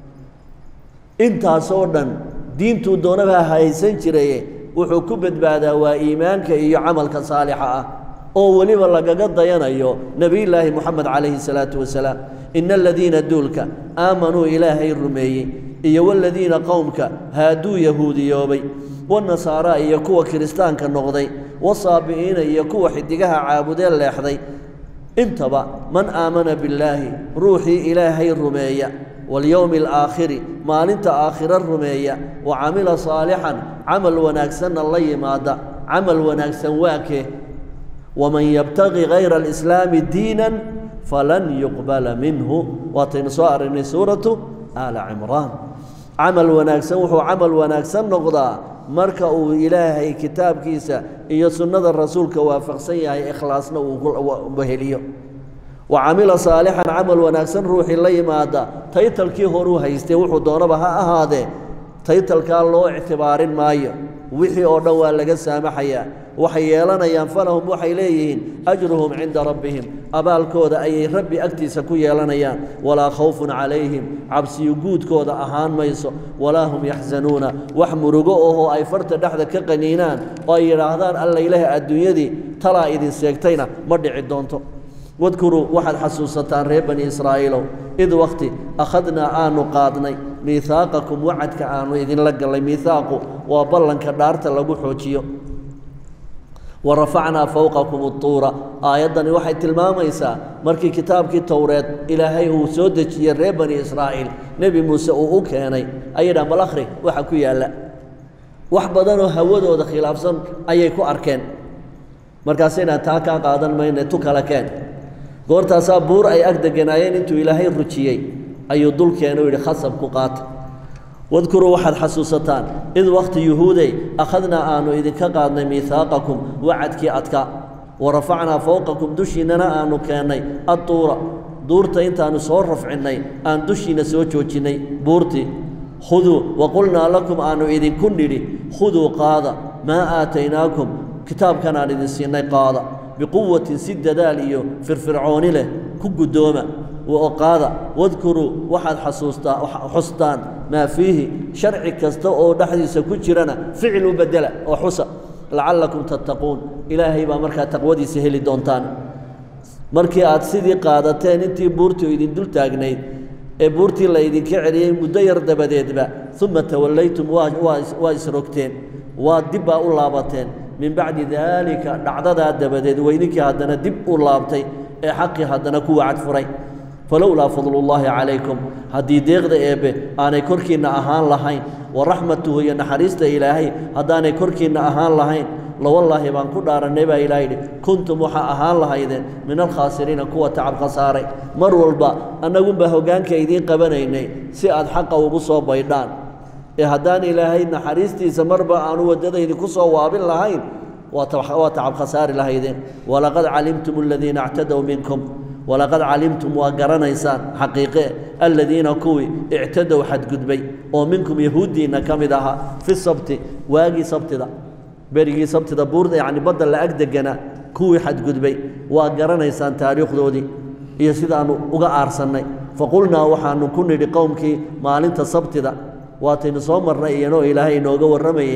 intaasoo dhan diintuu doonaba haysan jiraye wuxuu ku badbaadaa waa iimaanka iyo camalka saalixa ah oo weliba lagaga dayanayo nebiyullaahi moxamed calayhi salaatu wasalaam ina aladiina duulka aamanuu ilaahay rumeeyey iyo waladiina qowmka haaduu yahuudiyoobay wanasaaraa iyo kuwa kiristaanka noqday wasaabi'iina iyo kuwa xidigaha caabudee leexday intaba man aamana billaahi ruuxii ilaahay rumeeya واليوم الآخر ما لنت آخر الرمية وعمل صالحا عمل وناكسن الله ماذا عمل وناكسن واكه ومن يبتغي غير الإسلام دينا فلن يقبل منه وتنصار من سورة آل عمران عمل وناكسن وهو عمل وناكسن نقضى مركأ إلهي كتاب كيسا إيا سنة الرسول كوافق سيئة إخلاصنا وبهليه وعمل صالحا عمل وناكسن روح الله ماذا تيتل كي هروها يستوحوا دونبها هذا تيتل كالله اعتبار مايو وحي أردوا لغا سامحيا وحيالنا ينفلهم وحيليهن أجرهم عند ربهم أبال كودا أي ربي أكتس كيالنا ولا خوف عليهم عبس يقود كودا أهان ميسو ولا هم يحزنون وحمرقوه أي فرت دحذا كقنينان وأي رهضان ألا إله الدنيا دي ترى إذن سيكتين مردع الدونتو واذكروا واحد حسوستان ريب بني إسرائيل إذ وقت أخذنا آن قادني ميثاقكم وعدك آن إذن لقى لي ميثاق وبلن كدارت لقو حوشيو ورفعنا فوقكم الطور آيضا واحد تلماميسا مركي كتابك التوراة إلهي هو سودج يريب بني إسرائيل نبي موسى أوكياني أيضا بالأخري وحكو يالا وحبضانو هودو دخيل أفسن أيكو أركان مركاسينا تاكا قادن مين توكالكان goortaasaa buur ay ag deganaayeen intuu ilaahay rujiyey ayuu dulkeenu yidhi khasab ku qaata wadkuruu waxaad xasuusataan id waqti yuhuuday akhadnaa aanu idinka qaadnay miithaaqakum wacadkii adka warafacnaa fowqakum dushiinnana aanu keennay adtuura duurta intaanu soo rafcinnay aan dushiina soo joojinnay buurtii khuduu waqulnaa lakum aanu idinku nidhi khuduu qaada maa aataynaakum kitaabkan aan idin siinay qaada بقوة سد داليو فرعون له كقدومة وقاذا واذكروا واحد حسطان ما فيه شرع كستو دحديث كجرنا فعل بدل وحسا لعلكم تتقون إلهي بمركة تقودي سهل دونتان مركي آد سيدي قادتين انتي بورتي ويدين دول تاقنين بورتي اللي يدين كعريين مدير دبديد با ثم توليتم واجسروكتين ودبا أولابتين من بعد ذلك دعددا دبدد وينك هدنا دب ولابتي حقي هدنا كو عد فري فلولا فضل الله عليكم هدي ديغد ايبه اني كركينا اهان لهين ورحمته يا نحريست الهي هداني كركينا اهان لهين لو والله بان ku dhaaranay ba ilaahay kuntum waxa ahaan lahaydeen min al khasiriin kuwa tacab khasaaray mar walba anagu ba hogaanka idin qabanaynay si aad xaq ugu soo baydaan هدان إلهي نحريستي سمربا أنو ودده كسوا وابن لهين وتعب خسار لهيدين ولقد علمتم الذين اعتدوا منكم ولقد علمتم وقرنا إنسان حقيقي الذين كوي اعتدوا حد قدبي ومنكم يهودين كمدها في السبت واقي سبت دا بريقي سبت دا بورد يعني بدل لأقدقنا كوي حد قدبي وقرنا إنسان تاريخ دودي يسيد أنو أغا أرسلني فقلنا وحانو كن لقومك ما لنت سبت دا واتين صوم الرأيينو إلهي نوغو الرمي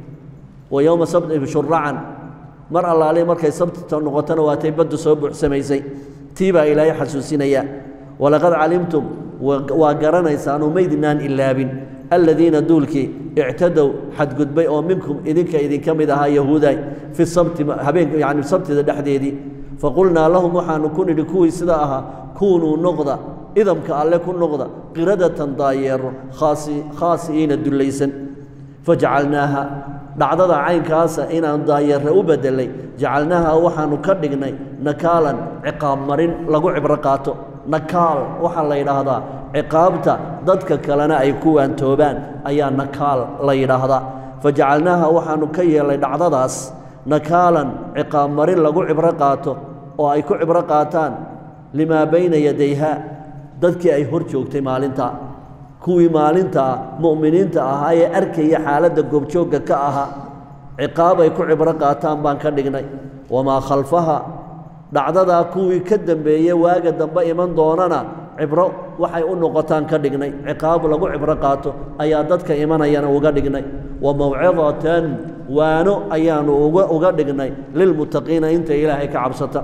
ويوم سبت بشرعا مر الله عليه مركي سبت تنغتن واتين بدو سوبع سميسي تيبا إلهي حسوسين إياه ولقد علمتم وقرنا إنسانو ميدنان إلا بن الذين دولك اعتدوا حد قدبي أو منكم إذن كمدها يهوداي في السبت يعني السبت دحديدي فقلنا لهم وحان نكون لكوي سداها كونوا نغضة إذا كأن لكم نغضة قردة ضاير خاصين الدليسن فجعلناها بعض عين كاسة إن ضاير وبدلي جعلناها وحن كدقني نكالا عقاب مرين لقو عبرقاته نكال وحن لينا هذا عقابته ضدك كلنا أيكوان توبان أيا نكال لينا هذا فجعلناها وحن كي لينا نكالا عقاب مرين لقو عبرقاته وأيكو عبرقاتان لما بين يديها dadkii ay hor joogtay maalinta kuwii maalinta muuminiinta ahaa ee arkay xaaladda goobjooga ka aha ciqaab ay ku cibro qaataan baan ka dhignay wama khalfaha dhacdada kuwii ka dambeeyay waaga dambe iman doonana cibro waxay u noqotaan ka dhignay ciqaab lagu cibro qaato ayaa dadka imanayana uga dhignay wa maw'izatan waano ayaanu uga dhignay lil muttaqiina inta ilaahay ka cabsata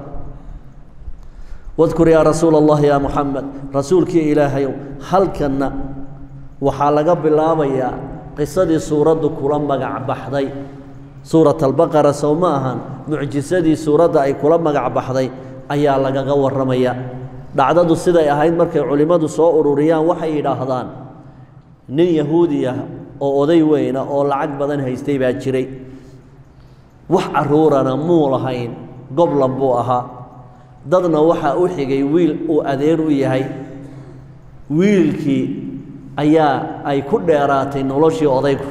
واذكر يا رسول الله يا محمد رسولك إلهي هل كنا وحالق بالله يا قصة سورة كلام مقع بحضي سورة البقرة سوماها معجزة سورة أي كلام مقع بحضي أيا لقا غور رميا dhacdadu siday ahayd markay culimadu soo ururiyaan waxay yidhaahdaan nin yahuudi ah oo oday weyna oo lacag badan haystay baa jiray wax caruurana muu lahayn goblan buu ahaa dadna waxaa u xigay wiil uu adeer u yahay wiilkii ayaa ay ku dheeraatay noloshii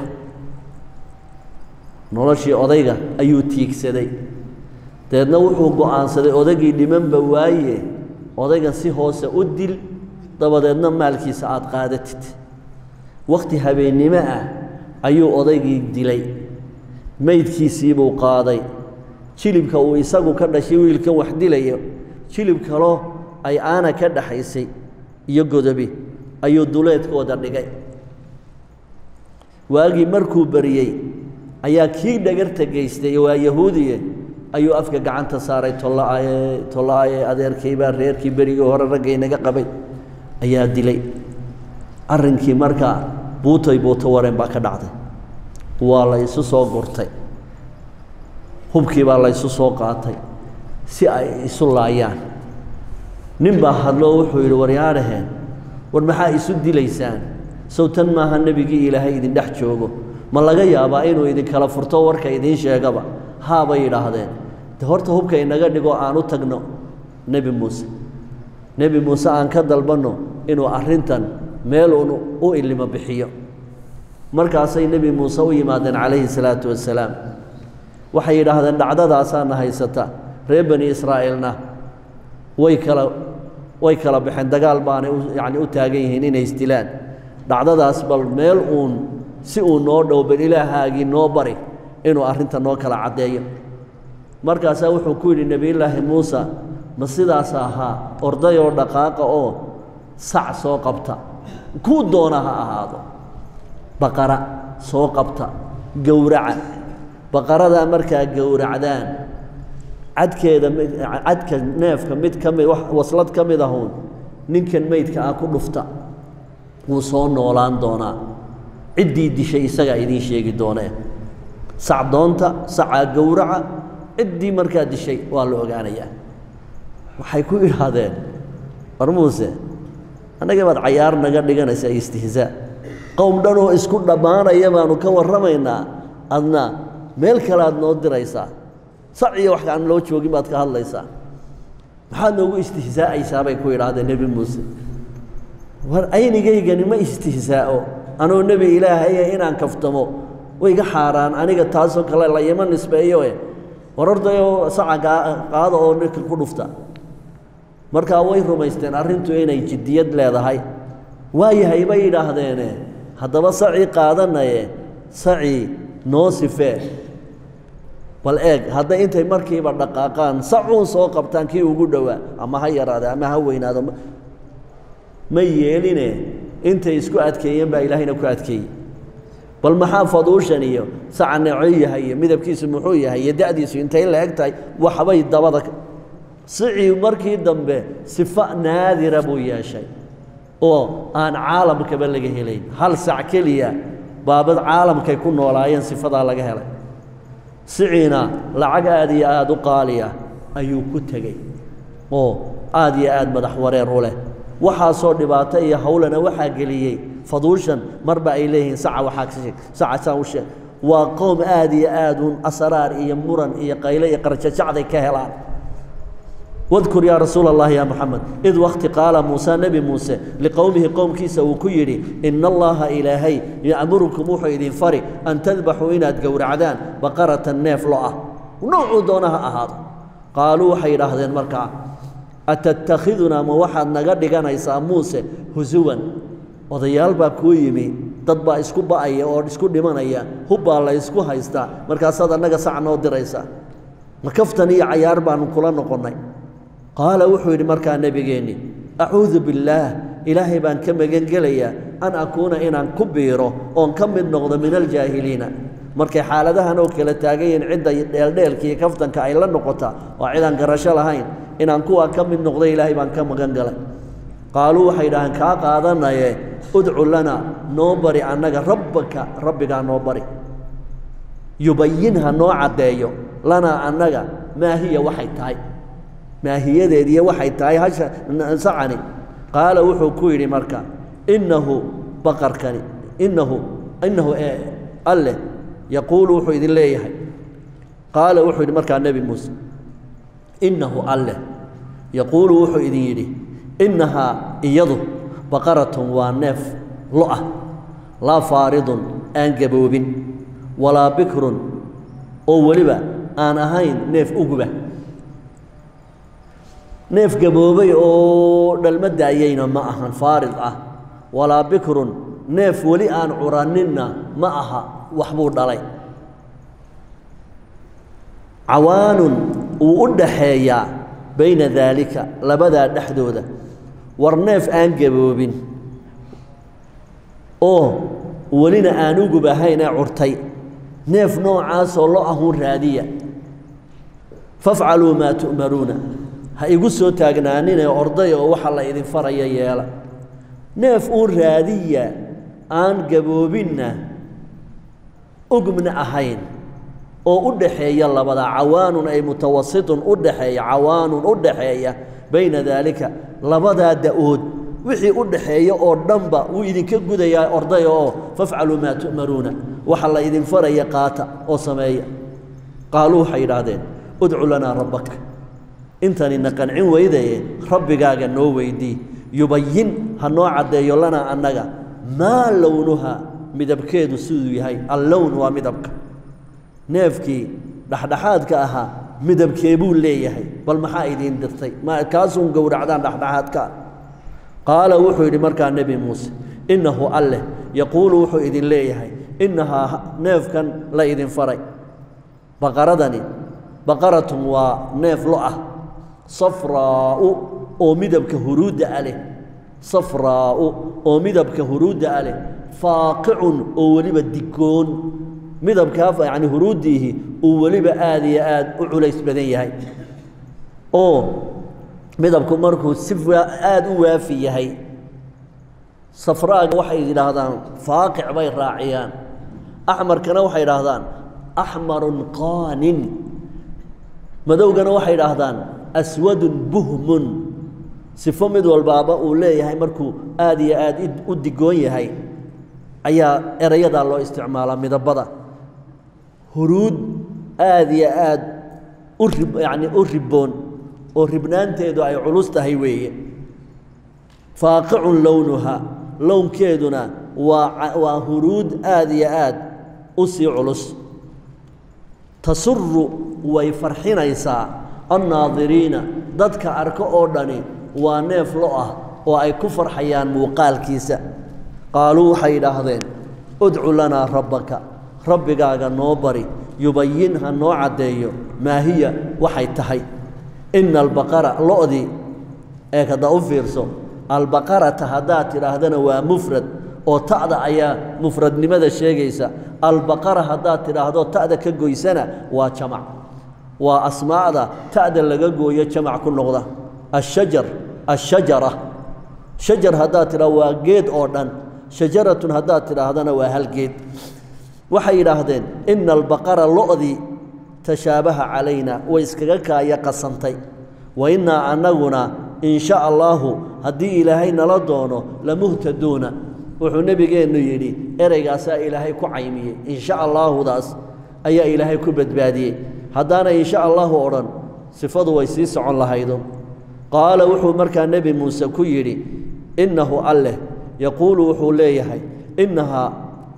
odayga ayuu tiigsaday deedna wuxuu go'aansaday odaygii dhimanba waaye odaygan si hoose u dil dabadeedna maalkiisa aad qaadatid waqti habeennimo ah ayuu odaygii dilay maydkiisii buu qaaday jilibka uu isagu ka dhashay wiilkan wax dilayo jilib kaloo ay aana ka dhaxaysay iyo godobi ayuu duleedkooda dhigay waagii markuu bariyey ayaa kii dhagarta geystay waa yahuudiye ayuu afka gacanta saaray tollaaye adeerkay baa reerkii berigii hore ragga inaga qabay ayaa dilay arrinkii markaa buuto wareen baa ka dhacday waa la isu soo gurtay hubkii baa la isu soo qaatay si ay isu laayaan nin baa hadloo wuxuu yidhi waryaadhaheen war maxaa isu dilaysaan sawtan maaha nebigii ilaahay idin dhex joogo ma laga yaabaa inuu idinkala furto warka idiin sheegaba haabay yidhaahdeen de horta hubka inaga dhigo aan u tagno nebi muuse aan ka dalbanno inuu arrintan meel uun u ilimo bixiyo markaasay nebi muuse u yimaadeen calayhi salaatu wassalaam waxay yidhaahdeen dhacdadaasaana haysata reer bani israa'iilna way kala baxeen dagaal baanay yacni u taagan yihiin inay isdilaan dhacdadaas bal meel uun si uu noo dhow bal ilaahaagii noo bari inuu arrinta noo kala caddeeyo markaasaa wuxuu ku yidhi nebiyullaahi muuse ma sidaas ahaa ordayoo dhaqaaqa oo sac soo qabta kuu doona ha ahaado baqara soo qabta gowraca baqaradaa markaa gowracdaan cadka neefka mid ka mid waslad ka mid ahuun ninkan meydka ah ku dhufta wuu soo noolaan doonaa ciddii dishay isagaa idiin sheegi doonee sac doonta sacaa gowraca ciddii markaa dishay waa la ogaanayaa waxay ku idhaahdeen war muuse annagii baad cayaar naga dhiganaysaa istihzaa qowm dhanoo isku dhammaanaya baanu ka warramaynaa adna meel kale aad noo diraysaa sac iyo wax aan loo joogin baad ka hadlaysaa maxaad noogu istihzaa'aysaa bay ku idhaahdeen nebi muuse war aynigaygani ma istihzaa'o anoo nebi ilaahaya inaan kaftamo wayga xaaraan aniga taasoo kale la ima nisbeeyo war ordayoo saca qaada oo ninka ku dhufta markaa way rumaysteen arrintu inay jiddiyad leedahay waayahay bay yidhaahdeene haddaba sacii qaadanaye sacii noo sifee bal eeg hadday intay markiiba dhaqaaqaan sacuun soo qabtaan kii ugu dhowaa ama ha yaraade ama ha weynaado ma yeeline intay isku adkeeyeen baa ilaahayna ku adkeeyey bal maxaa faduushan iyo saca neeco yahay iyo midabkiisu muxuu yahay iyo da'diisu intay la eg tahay waxbay dabada sicii markii dambe sifa naadira buu yeeshay oo aan caalamkaba laga helayn hal sac keliya baabad caalamkay ku noolaayeen sifadaa laga helay siciina lacag aad iyo aad u qaaliya ayuu ku tegey oo aad iyo aad madax wareer u leh waxaasoo dhibaato iyo hawlana waxaa geliyey faduushan marba ay leeyihiin saca waxaa saca saan u sheeg waa qowm aad iyo aad un asraar iyo muran iyo qayle iyo qarjajacday ka helaan واذكر يا رسول الله يا محمد إذ وقت قال موسى نبي موسى لقومه قوم كيسا وكيري إن الله إلهي يأمركم وحيدين فري أن تذبحوا إنا تقور عدان بقرة النيف لؤة ونوع دونها أهاد قالوا حير أهدين مركع أتتخذنا موحد نقد كان يسا موسى هزوا وضيال باكويمي تطبع اسكو بأي أو اسكو دمان أي هبا الله اسكو هايستا مركع صدر نقا سعنو دريسا مكفتني عيار بانو كلان نقوني قال وحوي مركا نبيجيني أعوذ بالله إلهي بان كم جنجليا أن أكون إن كبيره أو كم من نقض من الجاهلين مركا حالة ده نوكل التاجين عدة يلدل كي كفتن كايلا نقطة وعيدا قرشة لهين إن أنكوا كم من نقض إلهي بان كم جنجلا قالوا حيدان كاقا ذنا ادعو لنا نوبري أنك ربك نوبري يبينها نوع دايو لنا أنك ما هي وحي تاي maahiyadeedii waxay tahay hasha sacani qaala wuxuu ku yidhi marka innahu baqarkani innahu alle yaquulu wuxuu idin leeyahay qaala wuxuu yidhi markaa nebi muuse innahu alle yaquulu wuxuu idin yidhi innahaa iyadu baqaratun waa neef lo ah laa faaridun aan gaboobin walaa bikrun oo weliba aan ahayn neef uguba neef gaboobay oo dhalma daayayna ma ahan faarid ah walaa bikrun neef weli aan curaninna ma aha wax buu dhalay cawaanun wuu u dhaxeeyaa bayna daalika labadaa dhexdooda war neef aan gaboobin oo welina aan ugub ahaynee curtay neef noocaasoo lo ahuun raadiya fafcaluu maa tu'maruuna ha igu soo taagnaaninee orday oo waxa la idin faraya yeela neef uun raadiya aan gaboobinna ugubna ahayn oo u dhaxeeya labada cawaanun ay mutawasitun u dhaxeeya cawaanun u dhaxeeya bayna daalika labadaa da-ood wixii u dhaxeeya oo dhanba wuu idinka gudayaa ordaya oo fafcaluu maa tu'maruuna waxa la idin faraya qaata oo sameeya qaaluu waxay yidhaahdeen udcu lanaa rabbak intanina qancin weydaye rabbigaaga noo weydii yubayin ha noo caddeeyo lanaa annaga maa lownuha midabkeedu siduu yahay allown waa midabka neefkii dhexdhexaadka ahaa midabkee buu leeyahay bal maxaa idiin dirtay ma kaasuun gowracdaan dhexdhexaadka qaala wuxuu yidhi markaa nebi muuse innahu alleh yaquulu wuxuu idin leeyahay innahaa neefkan la idin faray baqaradani baqaratun waa neef lo ah safraa'u oo midabka huruudda a leh safraa'u oo midabka huruudda a leh faaqicun oo weliba digoon midabkaa yacni huruuddiihi uu weliba aad iyo aad u culays badan yahay oo midabku markuu si aad u waafi yahay safraaga waxay yidhaahdaan faaqic bay raaciyaan axmarkana waxay yidhaahdaan axmarun qaanin madowgana waxay yidhaahdaan aswadun buhmun sifo mid walbaaba uu leeyahay markuu aad iyo aad u digoon yahay ayaa erayadaa loo isticmaalaa midabada huruud aad iyo aad yani u riboon oo ribnaanteedu ay culus tahay weeye faaqicun lownuha lownkeeduna waa huruud aad iyo aad u sii culus tasuru way farxinaysaa annaadiriina dadka arko oo dhani waa neef lo ah oo ay ku farxayaan muuqaalkiisa qaaluu waxay yidhaahdeen udcu lanaa rabbaka rabbigaaga noo bari yubayin ha noo caddeeyo maa hiya waxay tahay ina albaqara lo-dii ee kada u fiirso albaqarata haddaad tidhaahdana waa mufrad oo ta'da ayaa mufradnimada sheegaysa albaqara haddaad tidhaahdo ta'da ka goysana waa jamac waa asmaa'da ta'da laga gooyo jamac ku noqda ashajar ashajara shajar haddaad tidhaahdo waa geed oo dhan shajaratun haddaad tidhaahdana waa hal geed waxay yidhaahdeen ina albaqara lo-dii tashaabaha calayna way iskaga kaaya qasantay wa innaa annaguna in sha allaahu haddii ilaahay nala doono lamuhtaduuna wuxuu nebigeennu yidhi ereygaasaa ilaahay ku caymiyey in sha allaahudaas ayaa ilaahay ku badbaadiyey haddaana in sha allaahu odhan sifadu way sii socon lahaydo qaala wuxuu markaa nebi muuse ku yidhi innahu alleh yaquulu wuxuu leeyahay innahaa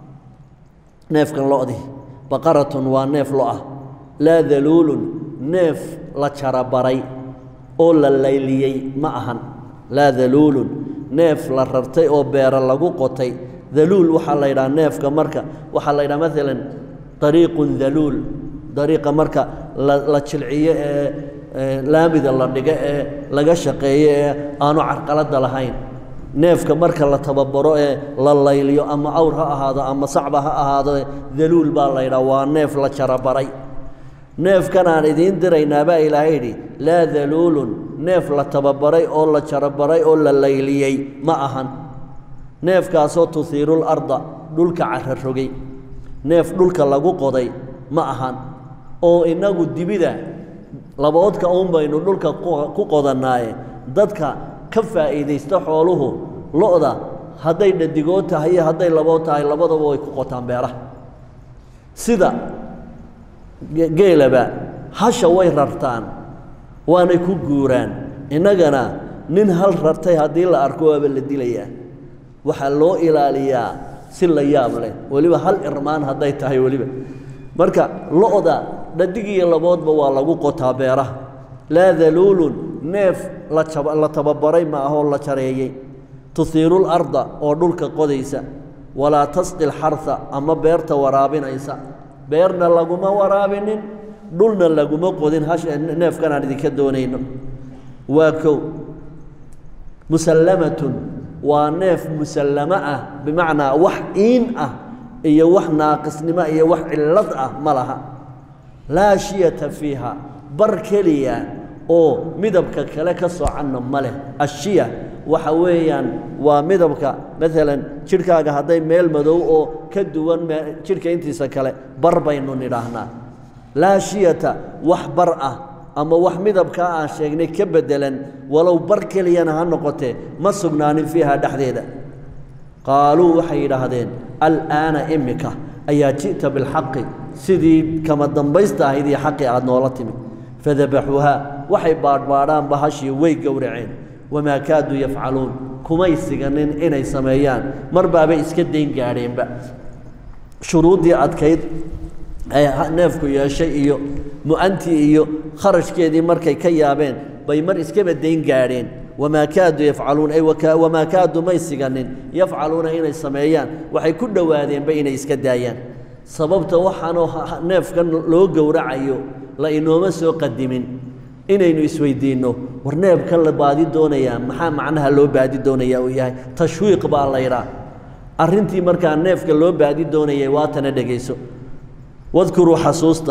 neefkan lo-dii baqaratun waa neef lo ah laa daluulun neef la jarabaray oo la layliyey ma ahan laa daluulun neef la rartay oo beera lagu qotay daluul waxaa la yidhaha neefka marka waxaa la yidhaha maalan dariiqun daluul dariiqa marka la jilciyo ee laamida la dhigo ee laga shaqeeyo ee aanu carqaladda lahayn neefka marka la tababaro ee la layliyo ama awr ha ahaado ama sacba ha ahaado daluul baa la yidhaha waa neef la jarabaray neefkan aan idiin diraynaa baa ilaahay yidhi laa daluulun neef la tababaray oo la jarabaray oo la layliyey ma ahan neefkaasoo tuhiirul arda dhulka cara rogay neef dhulka lagu qoday ma ahan oo innagu dibida laboodka uun baynu dhulka ku qodanaaye dadka ka faa'iidaysta xooluhu lo'da hadday dhadigood tahay iyo hadday labood tahay labadaba way ku qotaan beeraha sida geelaba hasha way rartaan waanay ku guuraan innagana nin hal rartay haddii la arko waaba la dilayaa waxaa loo ilaaliyaa si la yaab leh weliba hal irmaan hadday tahay weliba marka lo'da dhadig iyo laboodba waa lagu qotaa beeraha laa daluulun neef la tababaray ma ahoo la jareeyey tuhiiru larda oo dhulka qodaysa walaa tasqi lxarha ama beerta waraabinaysa beerna laguma waraabinin dhulna laguma qodin neefkan aan idinka doonayno waa kow musallamatun waa neef musallamo ah bimacnaa wax iin ah iyo wax naaqisnimo iyo wax cillad ah ma laha laa shiyata fiiha bar keliya oo midabka kale ka socanna ma leh ashiya waxa weeyaan waa midabka maalan jidhkaaga hadday meel madow oo ka duwan jidhka intiisa kale bar baynu nidhaahnaa laa shiyata wax bar ah ama wax midabkaa aan sheegnay ka beddelan walow bar keliyana ha noqotee ma sugnaanin fiiha dhexdeeda qaaluu waxay yidhaahdeen al'aana imika ayaa ji'ta bilxaqi sidii kama dambaysta ahayd iyo xaqii aad noola timid fadabaxuuhaa waxay baadhbaadhaan bahashii way gowraceen wamaa kaaduu yafcaluun kumay siganin inay sameeyaan mar baabay iska dayn gaadheenba shuruuddii adkayd ay neefku yeeshay iyo mu'antii iyo kharashkeedii markay ka yaabeen bay mar iskaba dayn gaadheen wamaa kaaduu yafcaluun ay wamaa kaaduu may siganin yafcaluuna inay sameeyaan waxay ku dhowaadeenba inay iska daayaan sababta waxaanoo neefkan loo gowracayo la inooma soo qadimin inaynu isweydiinno war neefkan la baadi doonayaa maxaa macnaha loo baadi doonayaa uu yahay tashwiiq baa la yidhaah arrintii markaa neefka loo baadi doonayay waatana dhegayso wadkuruu xasuusta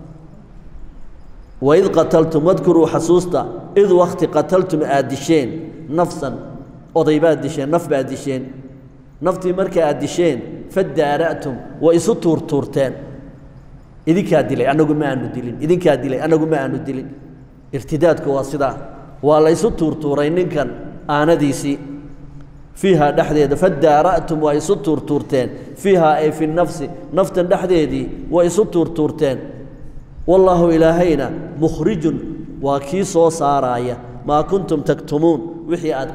waid qataltum wadkuruu xasuusta id wakti qataltum aad disheen nafsan oday baad disheen naf baad disheen naftii marka aad disheen fadaara'tum waa isu tuurtuurteen idinkaa dilay annagu ma aanu dilin idinkaa dilay annagu ma aanu dilin irtidaadku waa sidaa waa la isu tuurtuuray ninkan aanadiisii fiihaa dhexdeeda fadaara'tum waa isu tuurtuurteen fiihaa ay fi nafsi naftan dhexdeedii waa isu tuurtuurteen wallaahu ilaahayna mukhrijun waa kii soo saaraaya maa kuntum taktumuun wixii aad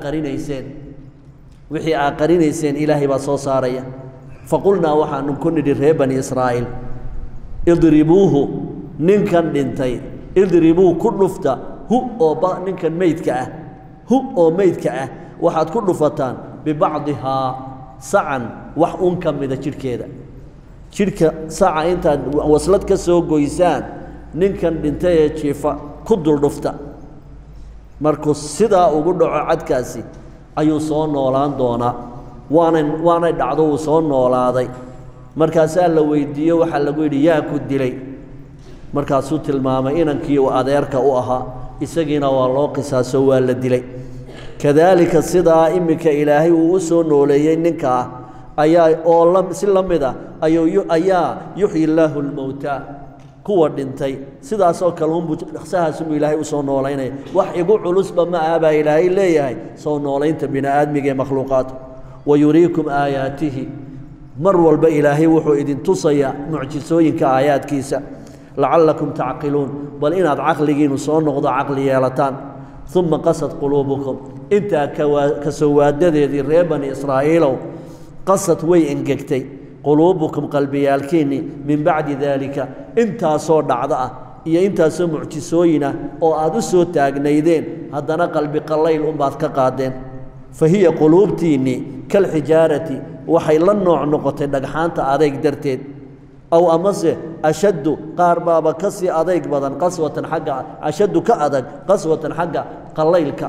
qarinayseen ilaahay baa soo saaraya faqulnaa waxaanu ku nidhi reer bani israa'iil idribuuhu ninkan dhintay idribuu ku dhufta ninkan meydka ah waxaad ku dhufataan bibacdihaa sacan wax un ka mida jidhkeeda jidhka saca intaad waslad ka soo goysaan ninkan dhintay ee jiifa ku duldhufta markuu sidaa ugu dhaco cadkaasi ayuu soo noolaan doonaa waanay dhacdo uu soo noolaaday markaasaa la weydiiyo waxaa lagu yidhi yaa ku dilay markaasuu tilmaamay inankii uu adeerka u ahaa isagiina waa loo qisaaso waa la dilay kadaalika sidaa iminka ilaahay uu u soo nooleeyey ninkaa ayaa oo si la mid ah ayaa yuxyi illaahu lmowtaa kuwa dhintay sidaasoo kale unbuu dhaqsahaasubuu ilaahay u soo noolaynaya wax igu culusba ma aha baa ilaahay leeyahay soo noolaynta bini aadmiga ee makhluuqaadka wayuriikum aayaatihi mar walba ilaahay wuxuu idin tusayaa mucjisooyinka aayaadkiisa lacallakum tacqiluun bal inaad caqligiinu soo noqdo caqli yeelataan uma qasad quluubukum intaa ka soo waadadeedii reer bani israa'iilow qasad way engegtay quluubukum qalbiyaalkiinni min bacdi daalika intaasoo dhacdo ah iyo intaasoo mucjisooyin ah oo aad u soo taagnaydeen haddana qalbi qallayl unbaad ka qaadeen fa hiya quluubtiinnii kalxijaarati waxay la nooc noqotay dhagxaanta adayg darteed aw amase ashaddu qaar baaba ka sii adayg badan qaswatan xagga ashaddu ka adag qaswatan xagga qallaylka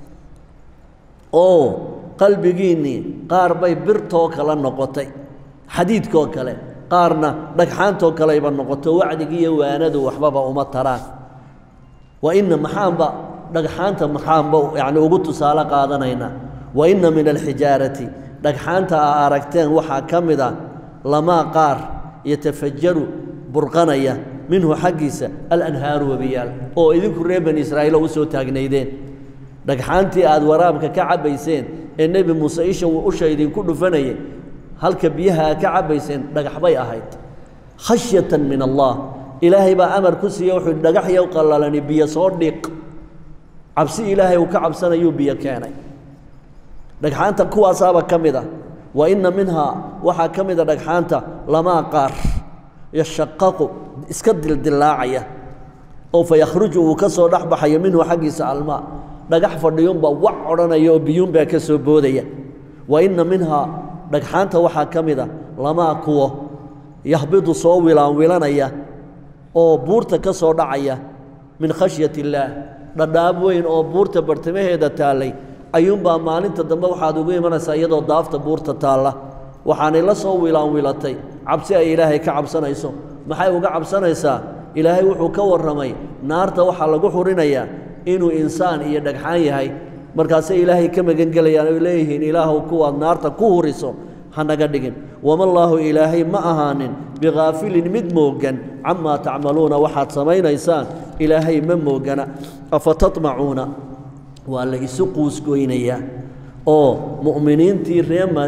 oo qalbigiinnii qaar bay birtoo kala noqotay xadiidkoo kale qaarna dhagxaantoo kaleyba noqoto wacdigiiyo waanadu waxbaba uma taraan wa inna maxaanba dhagxaanta maxaanba yacni ugu tusaale qaadanaynaa wa inna min alxijaarati dhagxaanta aa aragteen waxaa ka mid a lamaa qaar yatafajaru burqanaya منه حقيسة الأنهار وبيال أو إذن كريبا إسرائيل وسو تاقنيدين dhagxaantii aad waraabka ka cabayseen ee nabi Muuse isha uu u sheedin ku dhufanayay halka biyaha ka cabayseen dhagax bay ahayd khashyatan min Allah ilaahay ba amar ku siiyay wuxuu dhagax yow qalalani biyo soo dhiq cabsi ilaahay uu ka cabsanayo biyo keenay dhagxaanta kuwaasaaba kamida wa inna minha waxa kamida dhagxaanta lama qaar yashaqaqu iska dildilaacaya oo fa yakhruju ka soo dhaxbaxay minhu xaqiisa alma dhagax fadhiyun ba wax oranayo biyun ba ka soo boodaya wa inna minha dhagxaanta waxa kamida lama kuwo yahbidu soo wilanaya oo buurta ka soo dhacaya min khashyati Allah dhadhaab weyn oo buurta bartamaheeda taalay ayuun ba maalinta dambe waxaad ugu imanaysaa iyadoo daafta buurta taala waxaanay la soo wilatay cabsi ay ilaahay ka cabsanayso maxay uga cabsanaysaa ilaahay wuxuu ka waramay naarta waxa lagu xurinayaa inuu insaan iyo dhagxaan yahay markaas ilaahay ka magan galayaan oo leeyihiin ilaahu kuwa naarta ku huriso hanaga dhigin wama Allahu ilaahay ma ahaanin bighafilin mid moogan amma ta'maluna waxaad samaynaysaan ilaahay ma moogana afatatma'una wala isuqus goynaya oo mu'miniintii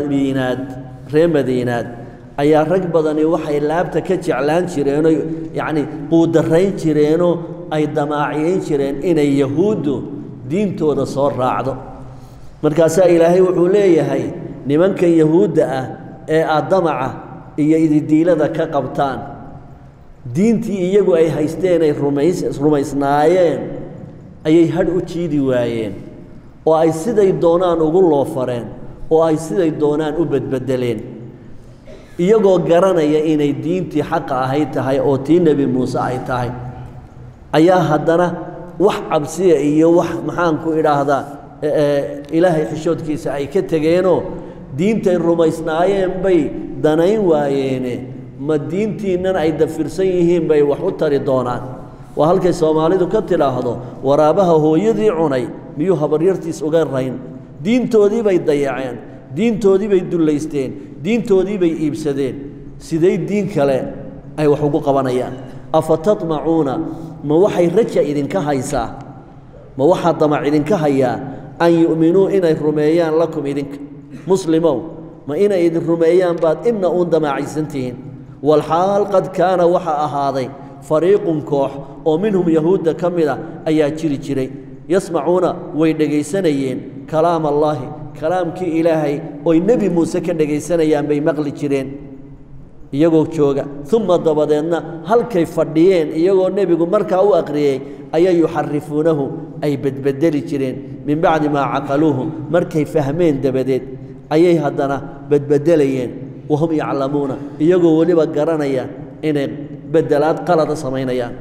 reer Madiinaad ayaa rag badani waxay laabta ka jeclaan jireen yani quudarayn jireen ay damaaciyeen jireen inay yahuudu diintooda soo raacdo markaas ilaahay wuxuu leeyahay nimanka yahuuda ah ee adamaca iyo ididiilada ka qabtaan diintii iyagu ay haysteen ay rumaysnaayeen ayay had u jiidi waayeen oo ay siday doonaan ugu loofareen oo ay siday doonaan u badbedeleen iyagoo garanaya inay diintii xaq ahayd tahay oo tii nabi Muuse ay tahay ayaa haddana wax cabsiya iyo wax maxaan ku idhaahdaa ilaahay xishoodkiisa ay ka tageeno diintay rumaysnaayeen bay danayn waayeene ma diintiinan ay dafirsan yihiin bay wax u tari doonaan waa halkay Soomaalidu ka tiraahdo waraabaha hooyadii cunay miyuu habaryartiis uga rayn diintoodii bay dayaceen diintoodii bay duleysteen diintoodii bay iibsadeen siday diin kale ay wax ugu qabanayaan afatatma'una ma waxay raja idinka haysaa ma waxa damac idinka hayaa an yu'minu inay rumeeyaan lakum idinka muslimow ma inay idin rumeeyaan baad inna uun damacaysantihiin wal haal qad kaana waxa ahaaday fariiqun koox oo minhum yahuuda kamida ayaa jiray yasmacuuna way dhageysanayeen kalaam Allah kalaamkii ilaahay oo nabi Muuse ka dhageysanayaan bay maqli jireen iyagoo jooga thumma dabadeedna halkay fadhiyeen iyagoo nabigu markaa u aqriyay ayay yuharrifuunahu ay badbedeli jireen min bacdi ma aqaluhu markay fahmeen dabadeed ayay haddana badbedelayeen wahum yaclamuuna iyagoo waliba garanaya inay bedelaad qalad samaynayaan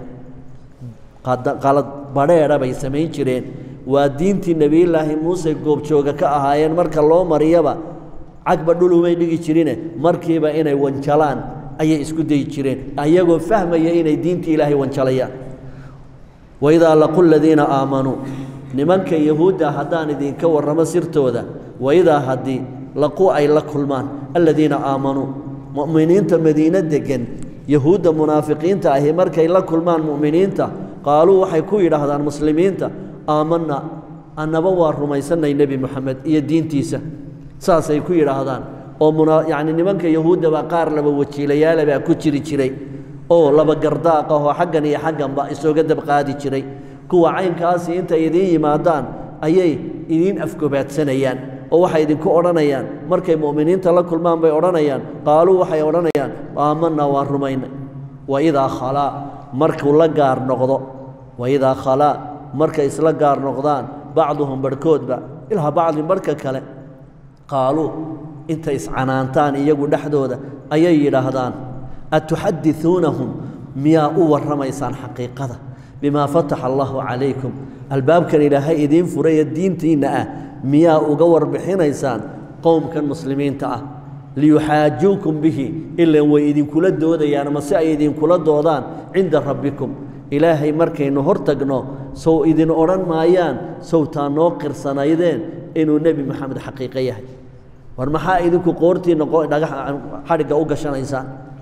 qalad badheera bay samayn jireen waa diintii nabi ilaahi Muuse goob jooga ka ahaayeen marka loo mariyaba cagba dhulumay dhigi jireen markiiba inay wanjalaan ayay isku day jireen ayagoo fahmaya inay diintii ilaahay wanjalayaan wayda laqul ladina aamanu nimanka yahuuda hadaan idinka warramo sirtooda wayda hadii laqu ay la kulmaan alladina aamanu mu'miniinta madiina degan yahuuda munaafiqiinta ah markay la kulmaan mu'miniinta qaaluu waxay ku yiraahdaan muslimiinta aamanna annaba waa rumaysanay nabi Muhammad iyo diintiisa saasay ku yiraahdaan oo yaani nimanka yahuuda ba qaar laba wajiilayaal ba ku jiray oo laba gardaaq ah oo xaggan iyo xaggan ba isooga dab qaadi jiray kuwa caynkaas inta idin yimaadaan ayay idin afgobaadsanayaan oo waxay idinku oranayaan markay muuminiinta la kulmaan bay oranayaan qaaluu waxay oranayaan aamanna waa rumayna wa idha khala markuu la gaar noqdo wa idha khala markay isla gaar noqdaan bacduhum barkoodba ilaa bacdin barka kale qaaluu inta iscanaantaan iyagu dhaxdooda ayay yiraahdaan atuhaddithunahum miya warramaysaan xaqiiqada bima fataha Allahu alaykum albaabkan ilaahay idin furay diintiina ah miya uga warbixinaysaan qowmkan muslimiinta ah liyuhaajukum bihi illa way idin kula doodayaan ma si ay idin kula doodaan inda rabbikum ilaahay markaynu hortagno soo idin oran maayaan soo taanoo qirsanaydeen inuu nabi Muhammad xaqiiqo yahay war maxaa idinku qoortiina dhagax xariga u gashanaysaan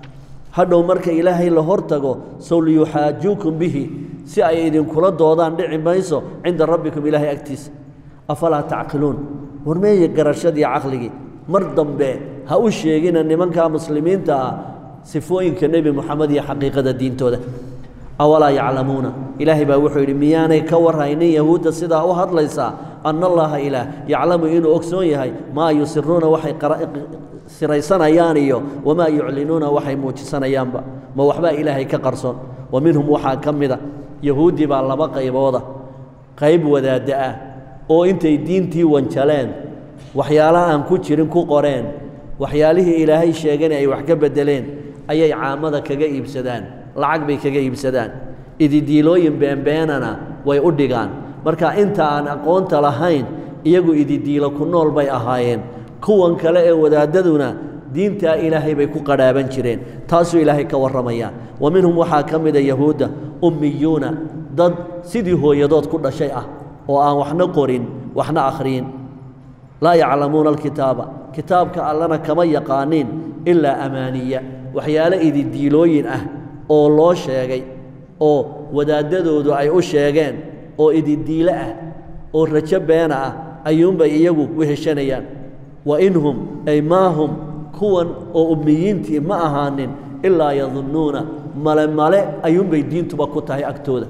hadhow marka ilaahay la hortago saw liyuxaajuukum bihi si ay idinkula doodaan dhici mayso cinda rabbikum ilaahay agtiisa afalaa tacqiluun warmeeye garashadii caqligii mar dambe ha u sheegina nimanka muslimiinta ah sifooyinka nebi moxamed iyo xaqiiqada diintooda awalaa yaclamuuna ilaahay baa wuxuu yidhi miyaanay ka warhaynin yahuudda sidaa u hadlaysaa anna allaha ilaah yaclamu inuu ogsoon yahay maa yusiruuna waxay siraysanayaan iyo wamaa yuclinuuna waxay muujisanayaanba ma waxbaa ilaahay ka qarsoon wa minhum waxaa ka mida yahuuddii baa laba qaybooda qayb wadaadda ah oo intay diintii wanjaleen waxyaalaha aan ku jirin ku qoreen waxyaalihii ilaahay sheegana ay wax ka beddeleen ayay caamada kaga iibsadaan lacag bay kaga iibsadaan ididiilooyin beenbeenana way u dhigaan marka inta aan aqoonta lahayn iyagu ididiilo ku nool bay ahaayeen kuwan kale ee wadaadaduna diintaa ilaahay bay ku qadhaaban jireen taasuu ilaahay ka warramayaa wa minhum waxaa ka mida yahuudda ummiyuuna dad sidii hooyadood ku dhashay ah oo aan waxna qorin waxna akhriyin laa yaclamuuna alkitaaba kitaabka allana kama yaqaaniin ilaa amaaniya waxyaalo ididiilooyin ah oo loo sheegay oo wadaadadoodu ay u sheegeen oo ididiilo ah oo rajo beena ah ayuunbay iyagu weheshanayaan wa inhum ay maahum kuwan oo ummiyiintii ma ahaanin ilaa yadunnuuna male male ayuunbay diintuba ku tahay agtooda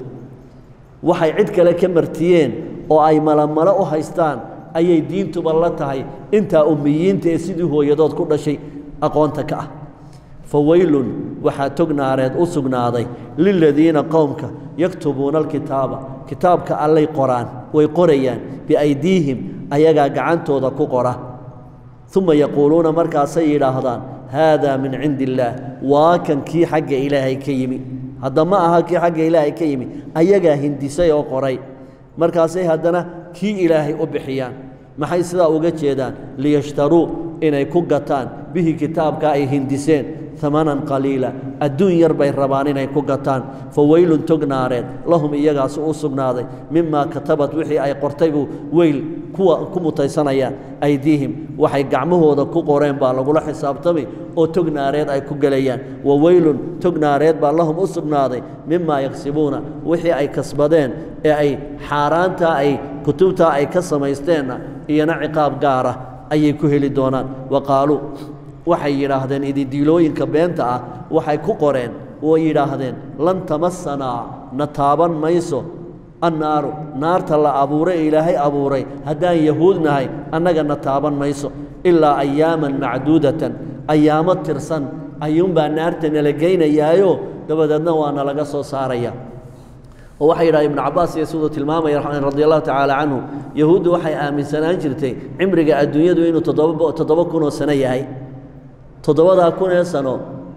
waxay cid kale ka martiyeen oo ay malemale u haystaan ayay diintuba la tahay intaa ummiyiinta ee sidii hooyadood ku dhashay aqoonta ka ah fawaylun waxaa tog naareed u sugnaaday liladiina qowmka yaktubuuna alkitaaba kitaabka allay qoraan way qorayaan biaydiihim ayagaa gacantooda ku qora uma yaquuluuna markaasay yidhaahdaan haadaa min cindi illaah waa kan kii xagga ilaahay ka yimi hadda ma aha kii xagga ilaahay ka yimi ayagaa hindisay oo qoray markaasay haddana kii ilaahay u bixiyaan maxay sidaa uga jeedaan liyashtaruu inay ku gataan bihi kitaabka ay hindiseen amanan qaliila adduun yar bay rabaan inay ku gataan fawaylun tog naareed lahum iyagaas u sugnaaday mimaa katabat wixii ay qortay buu weyl kuwa ku mutaysanayaan aydiihim waxay gacmahooda ku qoreen baa lagula xisaabtami oo tog naareed ay ku gelayaan wa weylun tog naareed baa lahum u sugnaaday mimaa yagsibuuna wixii ay kasbadeen ee ay xaaraantaa ay kutubtaa ay ka samaysteenna iyana ciqaab gaara ayay ku heli doonaan wa qaaluu waxay yidhaahdeen ididiilooyinka beenta ah waxay ku qoreen oo yidhaahdeen lan tamassanaa na taaban mayso annaaru naarta la abuuray ee ilaahay abuuray haddaan yahuud nahay annaga na taaban mayso ilaa ayaaman macduudatan ayaamo tirsan ayuunbaa naarta nala geynayaayo dabadeedna waa nalaga soo saaraya oo waxay yidhaha ibnu cabbaas iyo siduu tilmaamaya radi allahu tacaala canhu yahuuddu waxay aaminsanaan jirtay cimriga adduunyadu inuu 7,000 oo sano yahay 7,000 sano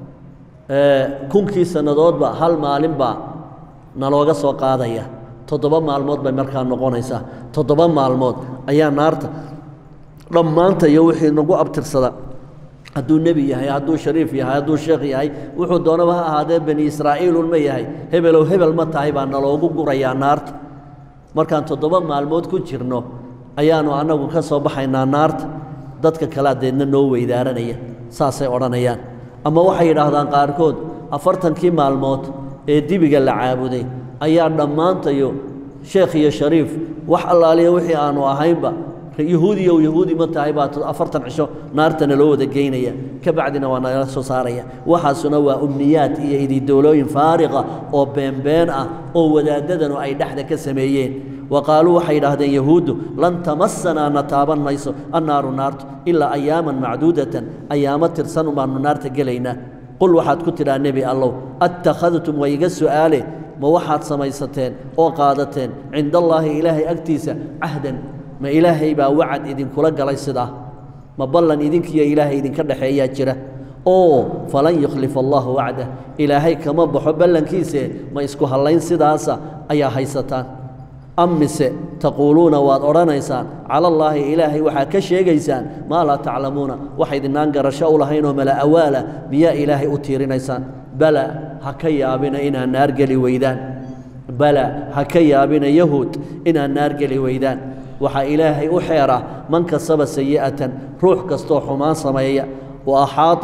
kunkii sannadoodba hal maalin baa nalooga soo qaadaya 7 maalmood bay markaa noqonaysaa 7 maalmood ayaa naarta dhammaanta iyo wixii nagu abtirsada hadduu nebi yahay hadduu shariif yahay hadduu sheekh yahay wuxuu doonaba ha ahaadee bani israa'iilun ma yahay hebelow hebel ma tahay baa naloogu gurayaa naarta markaan 7 maalmood ku jirno ayaannu annagu ka soo baxaynaa naarta dadka kalea deedna noo weydaaranaya saasay odhanayaan ama waxay yidhaahdaan qaarkood 40kii maalmood ee dibiga la caabuday ayaa dhammaantayo sheekh iyo shariif wax allaaliya wixii aannu ahaynba yahuudiyow yahuudi ma tahay baa 40 cisho naartana loo wada geynaya ka bacdina waa nagala soo saaraya waxaasuna waa umniyaad iyo ididoolooyin faariqa oo beenbeen ah oo wadaadadanu ay dhexda ka sameeyeen وقالوا وحيد هذا يهود لن تمسنا نتابا ميسو النار نار إلا أياما معدودة أيام ترسن ما النار تجلينا قل واحد كتر النبي الله اتخذتم ويجس سؤاله ما واحد سميستين أو قادتين عند الله إلهي أكتيسة عهدا ما إلهي با وعد إذن كلك على الصدا ما بلن إذنك يا إلهي إذن كده حياة جرة أو فلن يخلف الله وعده إلهي كما بحب لن كيسه ما يسكو هالين صداسة أيا هيستان أمس تقولون وأرانيسان على الله إلهي وحا كشيغيسان ما لا تعلمون وحيد نانقر شاء لهين وملا أوالا بيا إلهي أتيرينيسان بلا هكيا بنا إنا النار قلي ويدان بلا هكيا بنا يهود إنا النار قلي ويدان وحا إلهي أحيرا من كسب سيئة روح كستوح ما صمية وأحاطت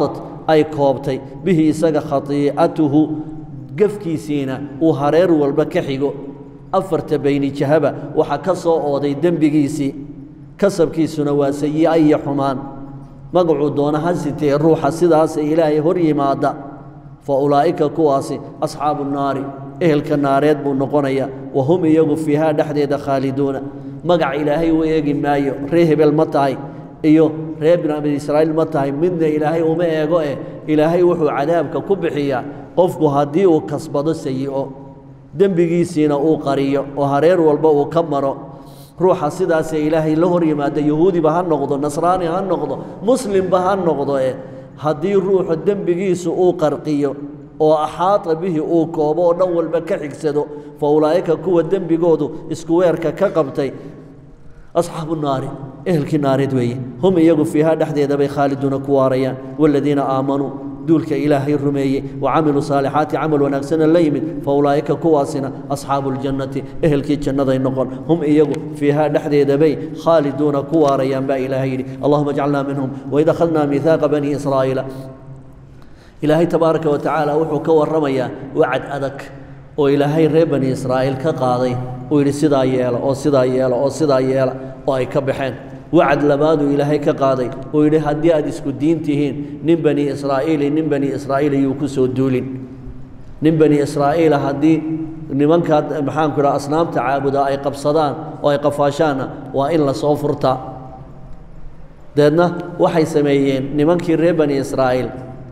أي كوبتي به إساق خطيئته قفكيسينا وهرير والبكحيقو أفرت بين جهبة وحكسو أوضي دنبقيسي كسبكيسنا واسيي أي حمان مقعودون هزتي الروح سداس إلهي هري مادا فأولئك كواسي أصحاب النار إهل كناريد بنقونيا وهم يجوا فيها دحديد خالدون مقع إلهي ويجي مايو ريهب المطاي إيو ريبنا من إسرائيل المطاي من إلهي وما يجوا إلهي وحو عذابك كبحيا قفكو هدي وكسبض السيئو دنبقيسينا أو قريو وهرير والبو كمرو روح سداس إلهي لهر يمادا يهودي بهان نقضو نصراني هان نقضو مسلم بهان نقضو هدي روح دنبقيس أو قرقيو وأحاط به أو كوبو نول بكحك سدو فأولئك كو دنبقودو اسكويرك كقبتي أصحاب النار إهل كنار دوي هم يقف فيها دحديد بي خالدون كواريان والذين آمنوا دولك إلهي الرمي وعملوا صالحات عمل ونقسنا الليمن فأولئك كواسنا أصحاب الجنة إهل كي جنة النقل هم يقف فيها دحديد بي خالدون كواريان با إلهي اللهم اجعلنا منهم وإذا أخذنا ميثاق بني إسرائيل إلهي تبارك وتعالى وحو كورميا وعد أدك وإلهي ريب بني إسرائيل كقاضي ويلي سدا يالا أو سدا يالا أو سدا يالا وأي كبحين وعد لبادو إلهي كقاضي ويلي هدي أدسكو دين تهين نم بني إسرائيل يوكسو الدولين نم بني إسرائيل هدي نمان كاد محان كرا أصنام تعابدا أي قبصدان وأي قفاشانا وإلا صوفرتا دادنا وحي سميين نمان كي ريب بني إسرائيل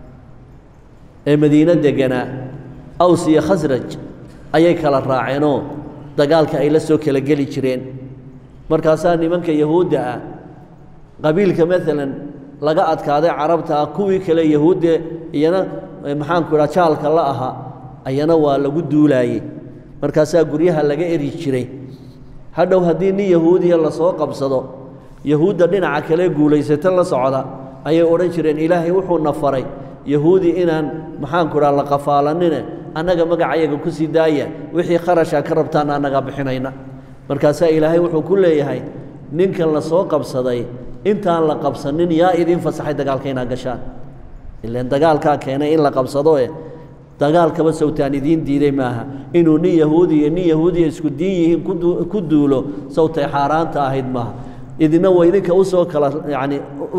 مدينة دقنا أوسي خزرج أي كلا راعينو دقالك أي لسو كلا قلي جرين مركاسان نمانك يهود قبيلك مثلا لقاعد كذا عربتها كوي كلا يهود ينا محان كرا شالك الله أينا ولا قدولاي مركاسا قريها لقى إري جرين هذا وهديني يهودي الله سوق بصدق يهود دين عكلا قولي ستلا صعدا أي أورجرين إلهي وحو نفري يهودي إنان محان كرا لقفالننا أنا مقعيق كسي داية وحي خرشا كربتان أنا بحنينا مركاسا إلهي وحو كل يهي نينك الله سوق بصدي انت ان لا قبسنين يا idin fasaxay dagaalkeena gashaan ilaan dagaalka keenay in la qabsado dagaalka ba sawtaan idin diiday maaha inuu ni yahuudi isku diin yihiin ku duulo sawtay xaaraanta ahayd maaha idina weydinka u soo kala yaani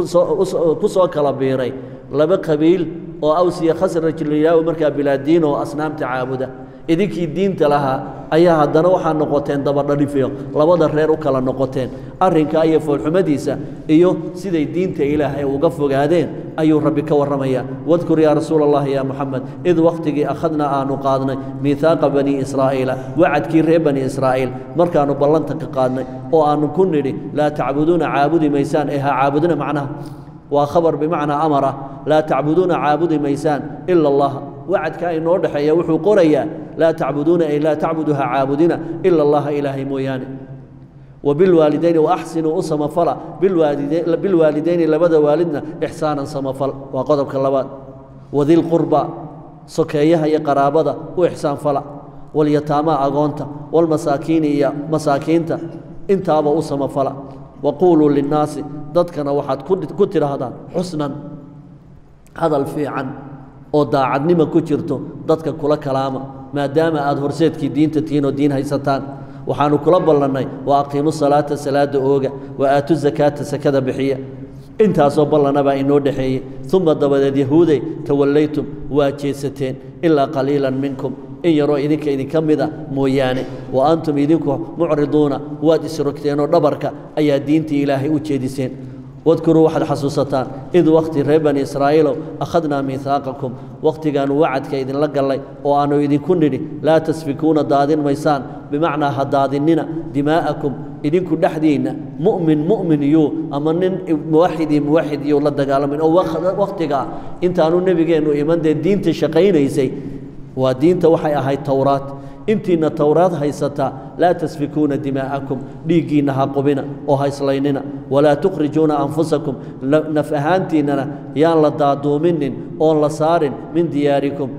ku soo kala beeray laba qabiil oo awsiya khasraj liyaa marka bilaadiin oo asnaamta caabuda idinkii diinta lahaa ayaa haddana waxaa noqoteen dabadhalifiyo labada reer u kala noqoteen arrinka iyo foolxumadiisa iyo siday diinta ilaahay uga fogaadeen ayuu rabbi ka warramaya wadkur ya rasuul allah ya muhammad id waqtigi akhadna aanu qaadnay miithaaqa bani israa'iila wacadkii reer bani israa'iil markaanu ballanta ka qaadnay oo aanu ku nidhi laa tacbuduuna caabudi maysaan ha caabudina macnaha waa khabar bimacnaa amara laa tacbuduuna caabudi maysaan ila allah وعدك أي نور حيا وحو قريا لا تعبدون أي لا تعبدها عابدنا إلا الله إلهي مويان وبالوالدين وأحسنوا أصم فلا بالوالدين لبدا والدنا إحسانا صمفل وقضب كاللبات وذي القربى سكيها يا قرابة وإحسان فلا واليتامى أغونتا والمساكين يا مساكينتا انت أبا أصم فلا وقولوا للناس ضدكنا وحد كتر هذا حسنا هذا الفيعا oo daacadnimo ku jirto dadka kula kalaama maadaama aad horseedkii diinta tiino diin haysataan waxaanu kula ballanay waa aqiimu salaata salaada ooga waa aatu zakata sakada bixiya intaasoo ballanaba inoo dhaxeeyay thumma dabadeed yahuuday tawallaytum waa jeesateen ilaa qaliilan minkum in yaroo idinka mida mooyaane wa antum idinku mucriduuna waad isrogteen oo dhabarka ayaa diintii ilaahay u jeediseen واذكروا واحد حسوستان إذ وقت ربني إسرائيل أخذنا ميثاقكم وقت كانوا وعد كإذن لقى الله وأنه إذن كنني لا تسفكون دادين ميسان بمعنى هدادننا دماءكم إذن كن دحدين مؤمن يو أما موحد يو لدى قال من أو وقت قال إنت أنو النبي قال إيمان دين تشقين يسي ودين توحي أهي التوراة انتنا التوراة هيستا لا تسفكون دماءكم ليقينها قبنا وهيسليننا ولا تخرجون أنفسكم نفهانتنا يان لدادو منن أو لصار من دياركم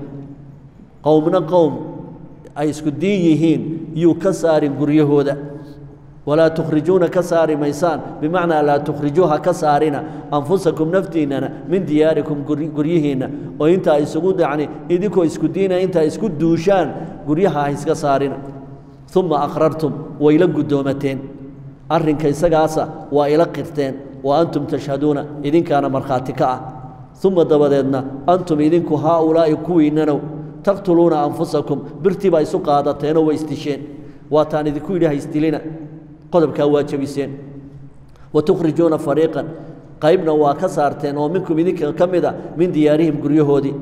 قومنا قوم أيسكو دينيهين يو كسار قريهودا ولا تخرجون كسار ميسان بمعنى لا تخرجوها كسارنا أنفسكم نفتيننا من دياركم قريهنا وإنت إسكود يعني إذكو إسكودينا إنت إسكود دوشان قريها إسكسارنا ثم أقررتم وإلى قدومتين أرن كيسقاسا وإلى قرتين وأنتم تشهدون إذن كان مرخاتك ثم دبدنا أنتم إذنكو هؤلاء كويننو تقتلون أنفسكم بارتباع سقادتين واستشين واتان إذكو إليها استلنا قدب كواجبسين وتخرجون فريقا قيبنا وكسارتين ومنكم إذنك كمدا من ديارهم قريهودي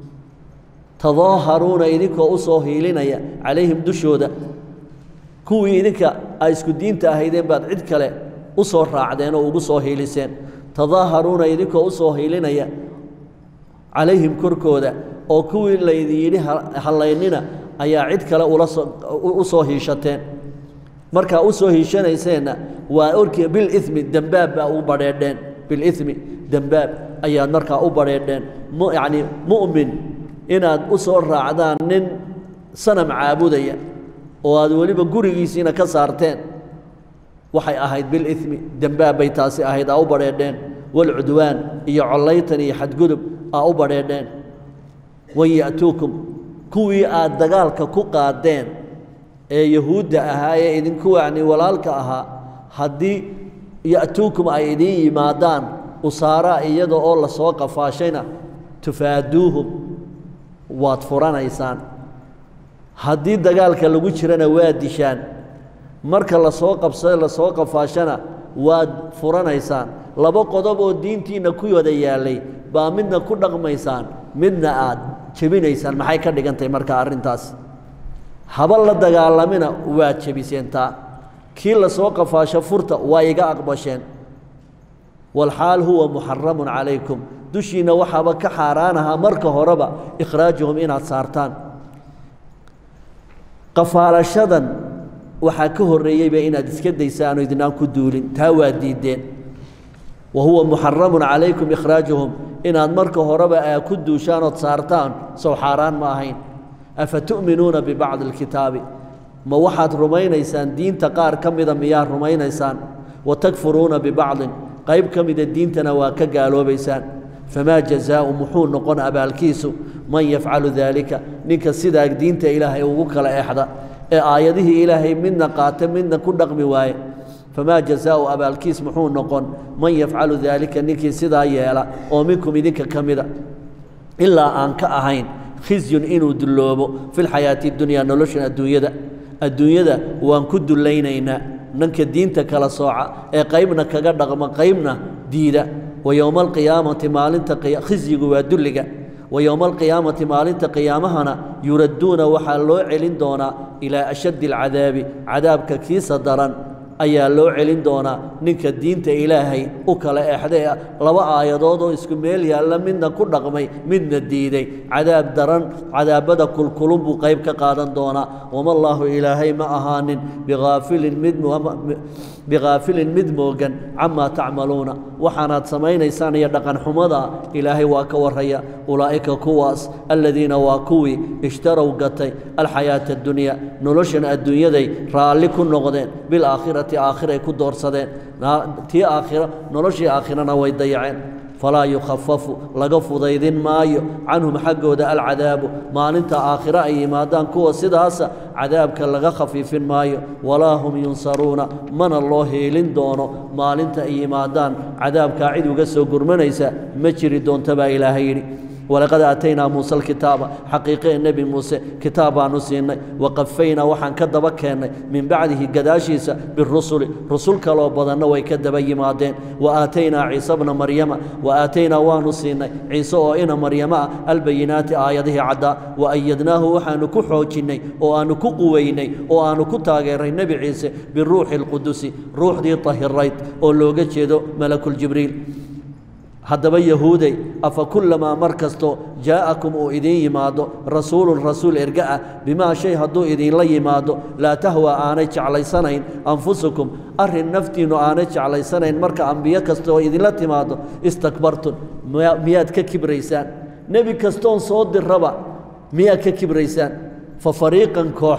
تظاهرون إذنكو أصوهيلين عليهم دشودا كوي إذنك أيسكو الدين تاهيدين بعد عد كلا أصور راعدين وأصوهيلسين تظاهرون إذنكو أصوهيلين عليهم كركودا oo kuwii la yidhi halaynina ayaa cid kale u soo hiishateen marka u soo hiishanayseena waa orkii bil ismi dambaab baa u bareedeen bil ismi dambaab ayaa marka u bareedeen yani mu'min inaad u soo raacdaan nin sanam caabudaya oo aad waliba gurigiisina ka saarteen waxay ahayd bil ismi dambaab bay taasi ahayd u bareedeen wal udwaan iyo colaytan iyo xadgudub u bareedeen ويأتوكم كوي الدجالك كقادين يهود أهاي إذن كوا يعني ولالك أها هدي يأتوكم أيدي مادان وصارا يدو الله سوق فاشينا تفادوهم واتفران إنسان هدي الدجالك اللي وجرنا وادشان مرك الله سوق بصير الله سوق فاشنا واتفران إنسان لبا قضب الدين تينا كوي وديالي بامنا كل رقم إنسان منا عاد جبينيسان ما حي كردي كنتي مركا أرنتاس هبل الدجالمنا واد جبيسينتا كيل سوق فاشا فرتا وايجا أقبشين والحال هو محرم عليكم دشينا وحبا كحارانها مركا هربا إخراجهم إن صارتان قفال شدن وحكوه الريي بين ديسكد يسانو يدنان كدولين تاواديدين وهو محرم عليكم إخراجهم إن أمرك هربا كدو شانت صارتان سوحاران ماهين أفتؤمنون ببعض الكتاب ما وحد رمينيسان دين تقار كم إذا مياه رمينيسان وتكفرون ببعض قيب كم إذا الدين تنواك قالوا بيسان فما جزاء محون نقون أبا الكيس من يفعل ذلك نك السيداك دين تإلهي ووكل إحدى آياته إلهي منا قاتم منا كل رقم واي فما جزاء أبا الكيس محون نقون من يفعل ذلك نكي سيدا يالا ومنكم إذنك كمدا إلا أنك أهين خزي إنو دلوبو في الحياة الدنيا نلوشن الدنيا دا وان كدو اللينينا ننك الدين تكلا صاعة قيمنا كقرق قيمنا ديدا ويوم القيامة مالنت خزي قوادلق ويوم القيامة مالنت قيامهنا يردون وحلو علين دونا إلى أشد العذاب عذابك كيس دران ayaa loo celin doonaa ninka diinta Ilaahay u kala eexday laba aayadood oo isku meel yaala midna ku dhaqmay midna diiday cadaab daran cadaabada kulkulun buu qayb ka qaadan doonaa wama Allahu Ilaahay ma ahaanin bigaafilin mid moogan amma ta'maluuna waxaanaad samaynaysaan iyo dhaqan xumada Ilaahay waa ka waraya ulaa'ika kuwaas alladina waa kuwi ishtaraw gatay alxayaata ad-dunya noloshan adduunyaday raali ku noqdeen bil aakhirati آخرة كدور صدين تي آخرة نرشي آخرنا ويضيعين فلا يخفف لقف ضيدين مايو عنهم حقه ده العذاب ما أنت آخرة أي مادان كوا سداسة عذابك لغا خفيف مايو ولا هم ينصرون من الله لندونه ما أنت أي مادان عذابك عيد وقسو قرمنيسا مجري دون تبا إلهيري ولقد أتينا موسى الكتاب حقيقة النبي موسى كتابا نسينا وقفينا وحن كذب كان من بعده قداشيس بالرسل رسول كلو بدنا ويكذب يمادين وآتينا عيسى ابن مريم وآتينا ونسينا عيسى وإن مريم البينات آياته عدا وأيدناه وحن كحوجني وأن كقويني وأن كتاجر النبي عيسى بالروح القدس روح دي طهريت ولوجت يدو ملك الجبريل هذا يهودي أفكلما مركزتو جاءكم إذن يمادو رسول إرجاء بما شيء هدو إذن لا يمادو لا تهوى آنيش على سنين أنفسكم أرهن نفتين آنيش على سنين مركا أنبياء كستو إذن لا تمادو استكبرتم مياد ككبريسان نبي كستون صود الربع مياد ككبريسان ففريقا كوح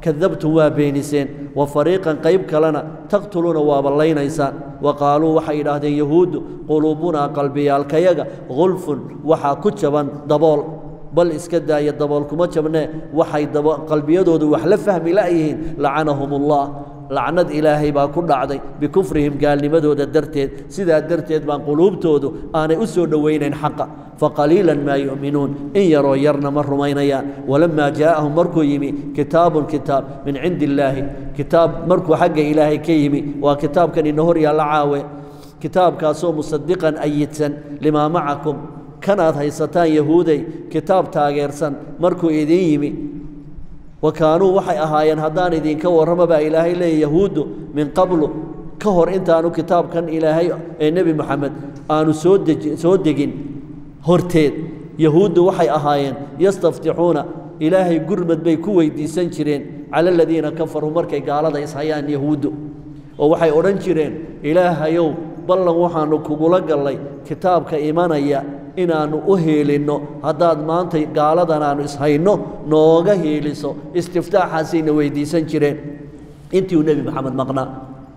كذبتم وابينسين وفريقا قيب كلنا تقتلون وابلينيسان وقالوا وحي إلهدين يهود قلوبنا قلبي الكيغا غلف وحا كتشبا دبول بل اسكدا يدبول كما جبنا وحي قلبي يدود وحلا فهم إلهيهن لعنهم الله لعنة إلهي با كل عدي بكفرهم قال لمدود الدرتيد سيدا الدرتيد بان قلوب تودو أنا أسود وين حقا فقليلا ما يؤمنون إن يروا يرنا مر مينيا ولما جاءهم مركو يمي كتاب من عند الله كتاب مركو حق إلهي كيمي وكتاب كان النهر يا لعاوي كتاب كاسو مصدقا أيتسا لما معكم كانت هيستان يهودي كتاب تاغيرسا مركو إيديمي وكانوا وحي أهايان هدان إذين كورما با إلهي لي يهود من قبل كهر انت أنو كتاب كان إلهي النبي محمد أنو سودجين هرتين يهود وحي أهايان يستفتحون إلهي قرمت بي كوي دي سنشرين على الذين كفروا مركي قال هذا إسحيان يهود ووحي أورنشرين إلهي يوم بلن وحانو كقولك الله كتابك إيمانيا inaanu u heelino hadaad maanta gaaladan aanu ishayno nooga heeliso istiftaaxaasina weydiisan jireen intii nabi maxamed maqnaa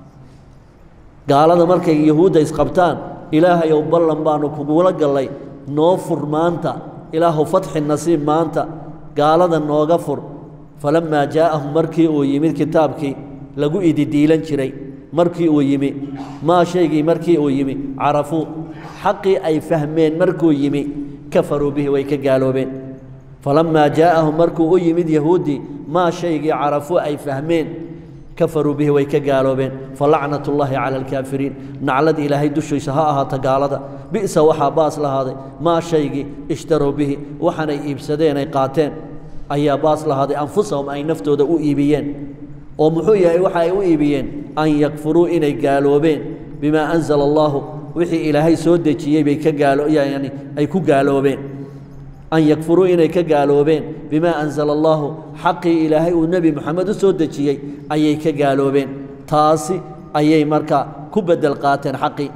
gaalada markay yahuuda isqabtaan ilaahay oo ballan baanu kugula galay noo furmaanta ilaahu fatxi nasiib maanta gaalada nooga fur falamma jaa'ahum markii uu yimid kitaabkii lagu ididiilan jiray markii uu yimi ma sheegay markii uu yimi carafu حقي أي فهمين مركو يمي كفروا به ويكقالوبين فلما جاءهم مركو يمد يهودي ما شيء عرفوا أي فهمين كفروا به ويكقالوبين فلعنة الله على الكافرين نعلد إلهي دشو سهاها تقالد بئس وحاباس لهذا ما شيء اشتروا به وحنا إبسدين أي قاتين أي باس لهذا أنفسهم أي نفتوا دقوا إيبيين ومحوية وحا إيبيين أن يكفروا إني قالوبين بما أنزل الله وحي إلهي سودجي بي كقالو يعني أي كقالوبين أن يكفروا إني كقالوبين بما أنزل الله حقي إلهي والنبي محمد سودجي أي كقالوبين تاسي أي مركا كبدل قاتن حقي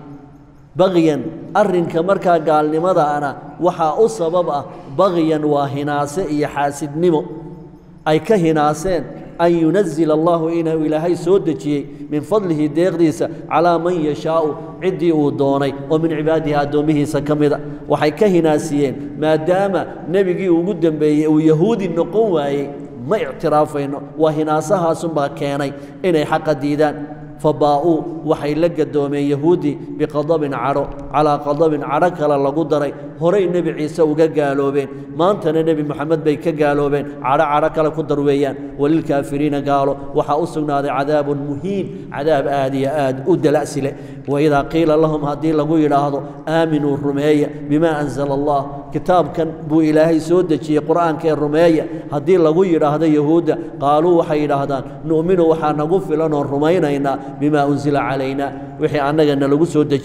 بغيا أرن كمركا قال لماذا أنا وحا أصبب بغيا وهناسي يحاسد نمو أي كهناسين أن ينزل الله إنه إلهي سودجي من فضله ديغديس على من يشاء عدي ودوني ومن عباده دومه سكمدا وحي كهناسيين ما دام نبيي وقدم بي ويهودي النقوة ما اعترافين وهناسها سنبا كيني إني حق ديدان فباءوا وحي لقى دومي يهودي بقضب عرو على قضب عرك الله قدري هري النبي عيسى وقالوا بين ما أنت النبي محمد بيك قالوا بين عرك الله قدر ويان وللكافرين قالوا وحأصلنا هذا عذاب مهين عذاب آدي آد أد الأسئلة وإذا قيل لهم هذه لقوا إلى هذا آمنوا الرمية بما أنزل الله كتاب كان بو إلهي سودة قرآن كان الرمية هذه لقوا إلى هذا يهودا قالوا وحي إلى هذا نؤمن وحنقف لنا الرمينا بما أنزل علينا وحي عنك أن لقوا سودة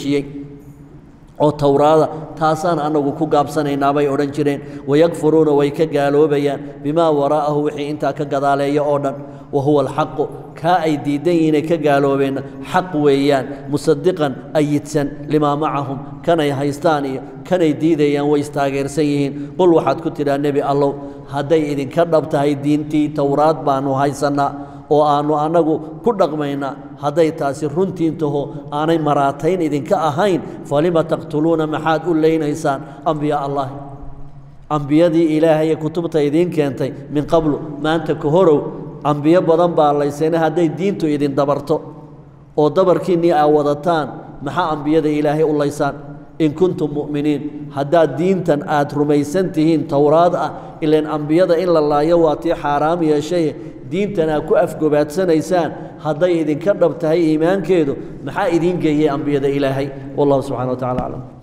أو توراة تاسان أنه كقابسنا نابي أورنجرين ويكفرون ويكقالوا بيان بما وراءه وحي انت كقضالي أوردن وهو الحق كأيدي دين كقالوا بين حق ويان مصدقا أيتسن لما معهم كان يهيستاني كان يديديان ويستاغير سيهين قل وحد كتير النبي الله هدي إذن كربتهاي دينتي توراة بانو هايسنا oo aanu anagu ku dhaqmayna haday taasi runtiintaho aanay maraateyn idinka ahayn falima taqtuluna maxaad u leenaysaan anbiya allah anbiyadii ilaahay kutubta idin keentay min qablu maanta ka horow anbiya badan baa laysana haday diintu idin dabarto oo dabarkiinii aa wadataan maxaa anbiyada ilaahay u laysaan in kuntum mu'miniin hadaa diintan aad rumaysantihiin tawraad ah ilaan anbiyada in la laayo waatii xaraam yeeshay diintana ku afgobaadsanaysaan haday idin ka dhabtahay iimaankeedu maxaa idin geeyay anbiyada ilaahay wallahu subhanahu wa ta'ala alam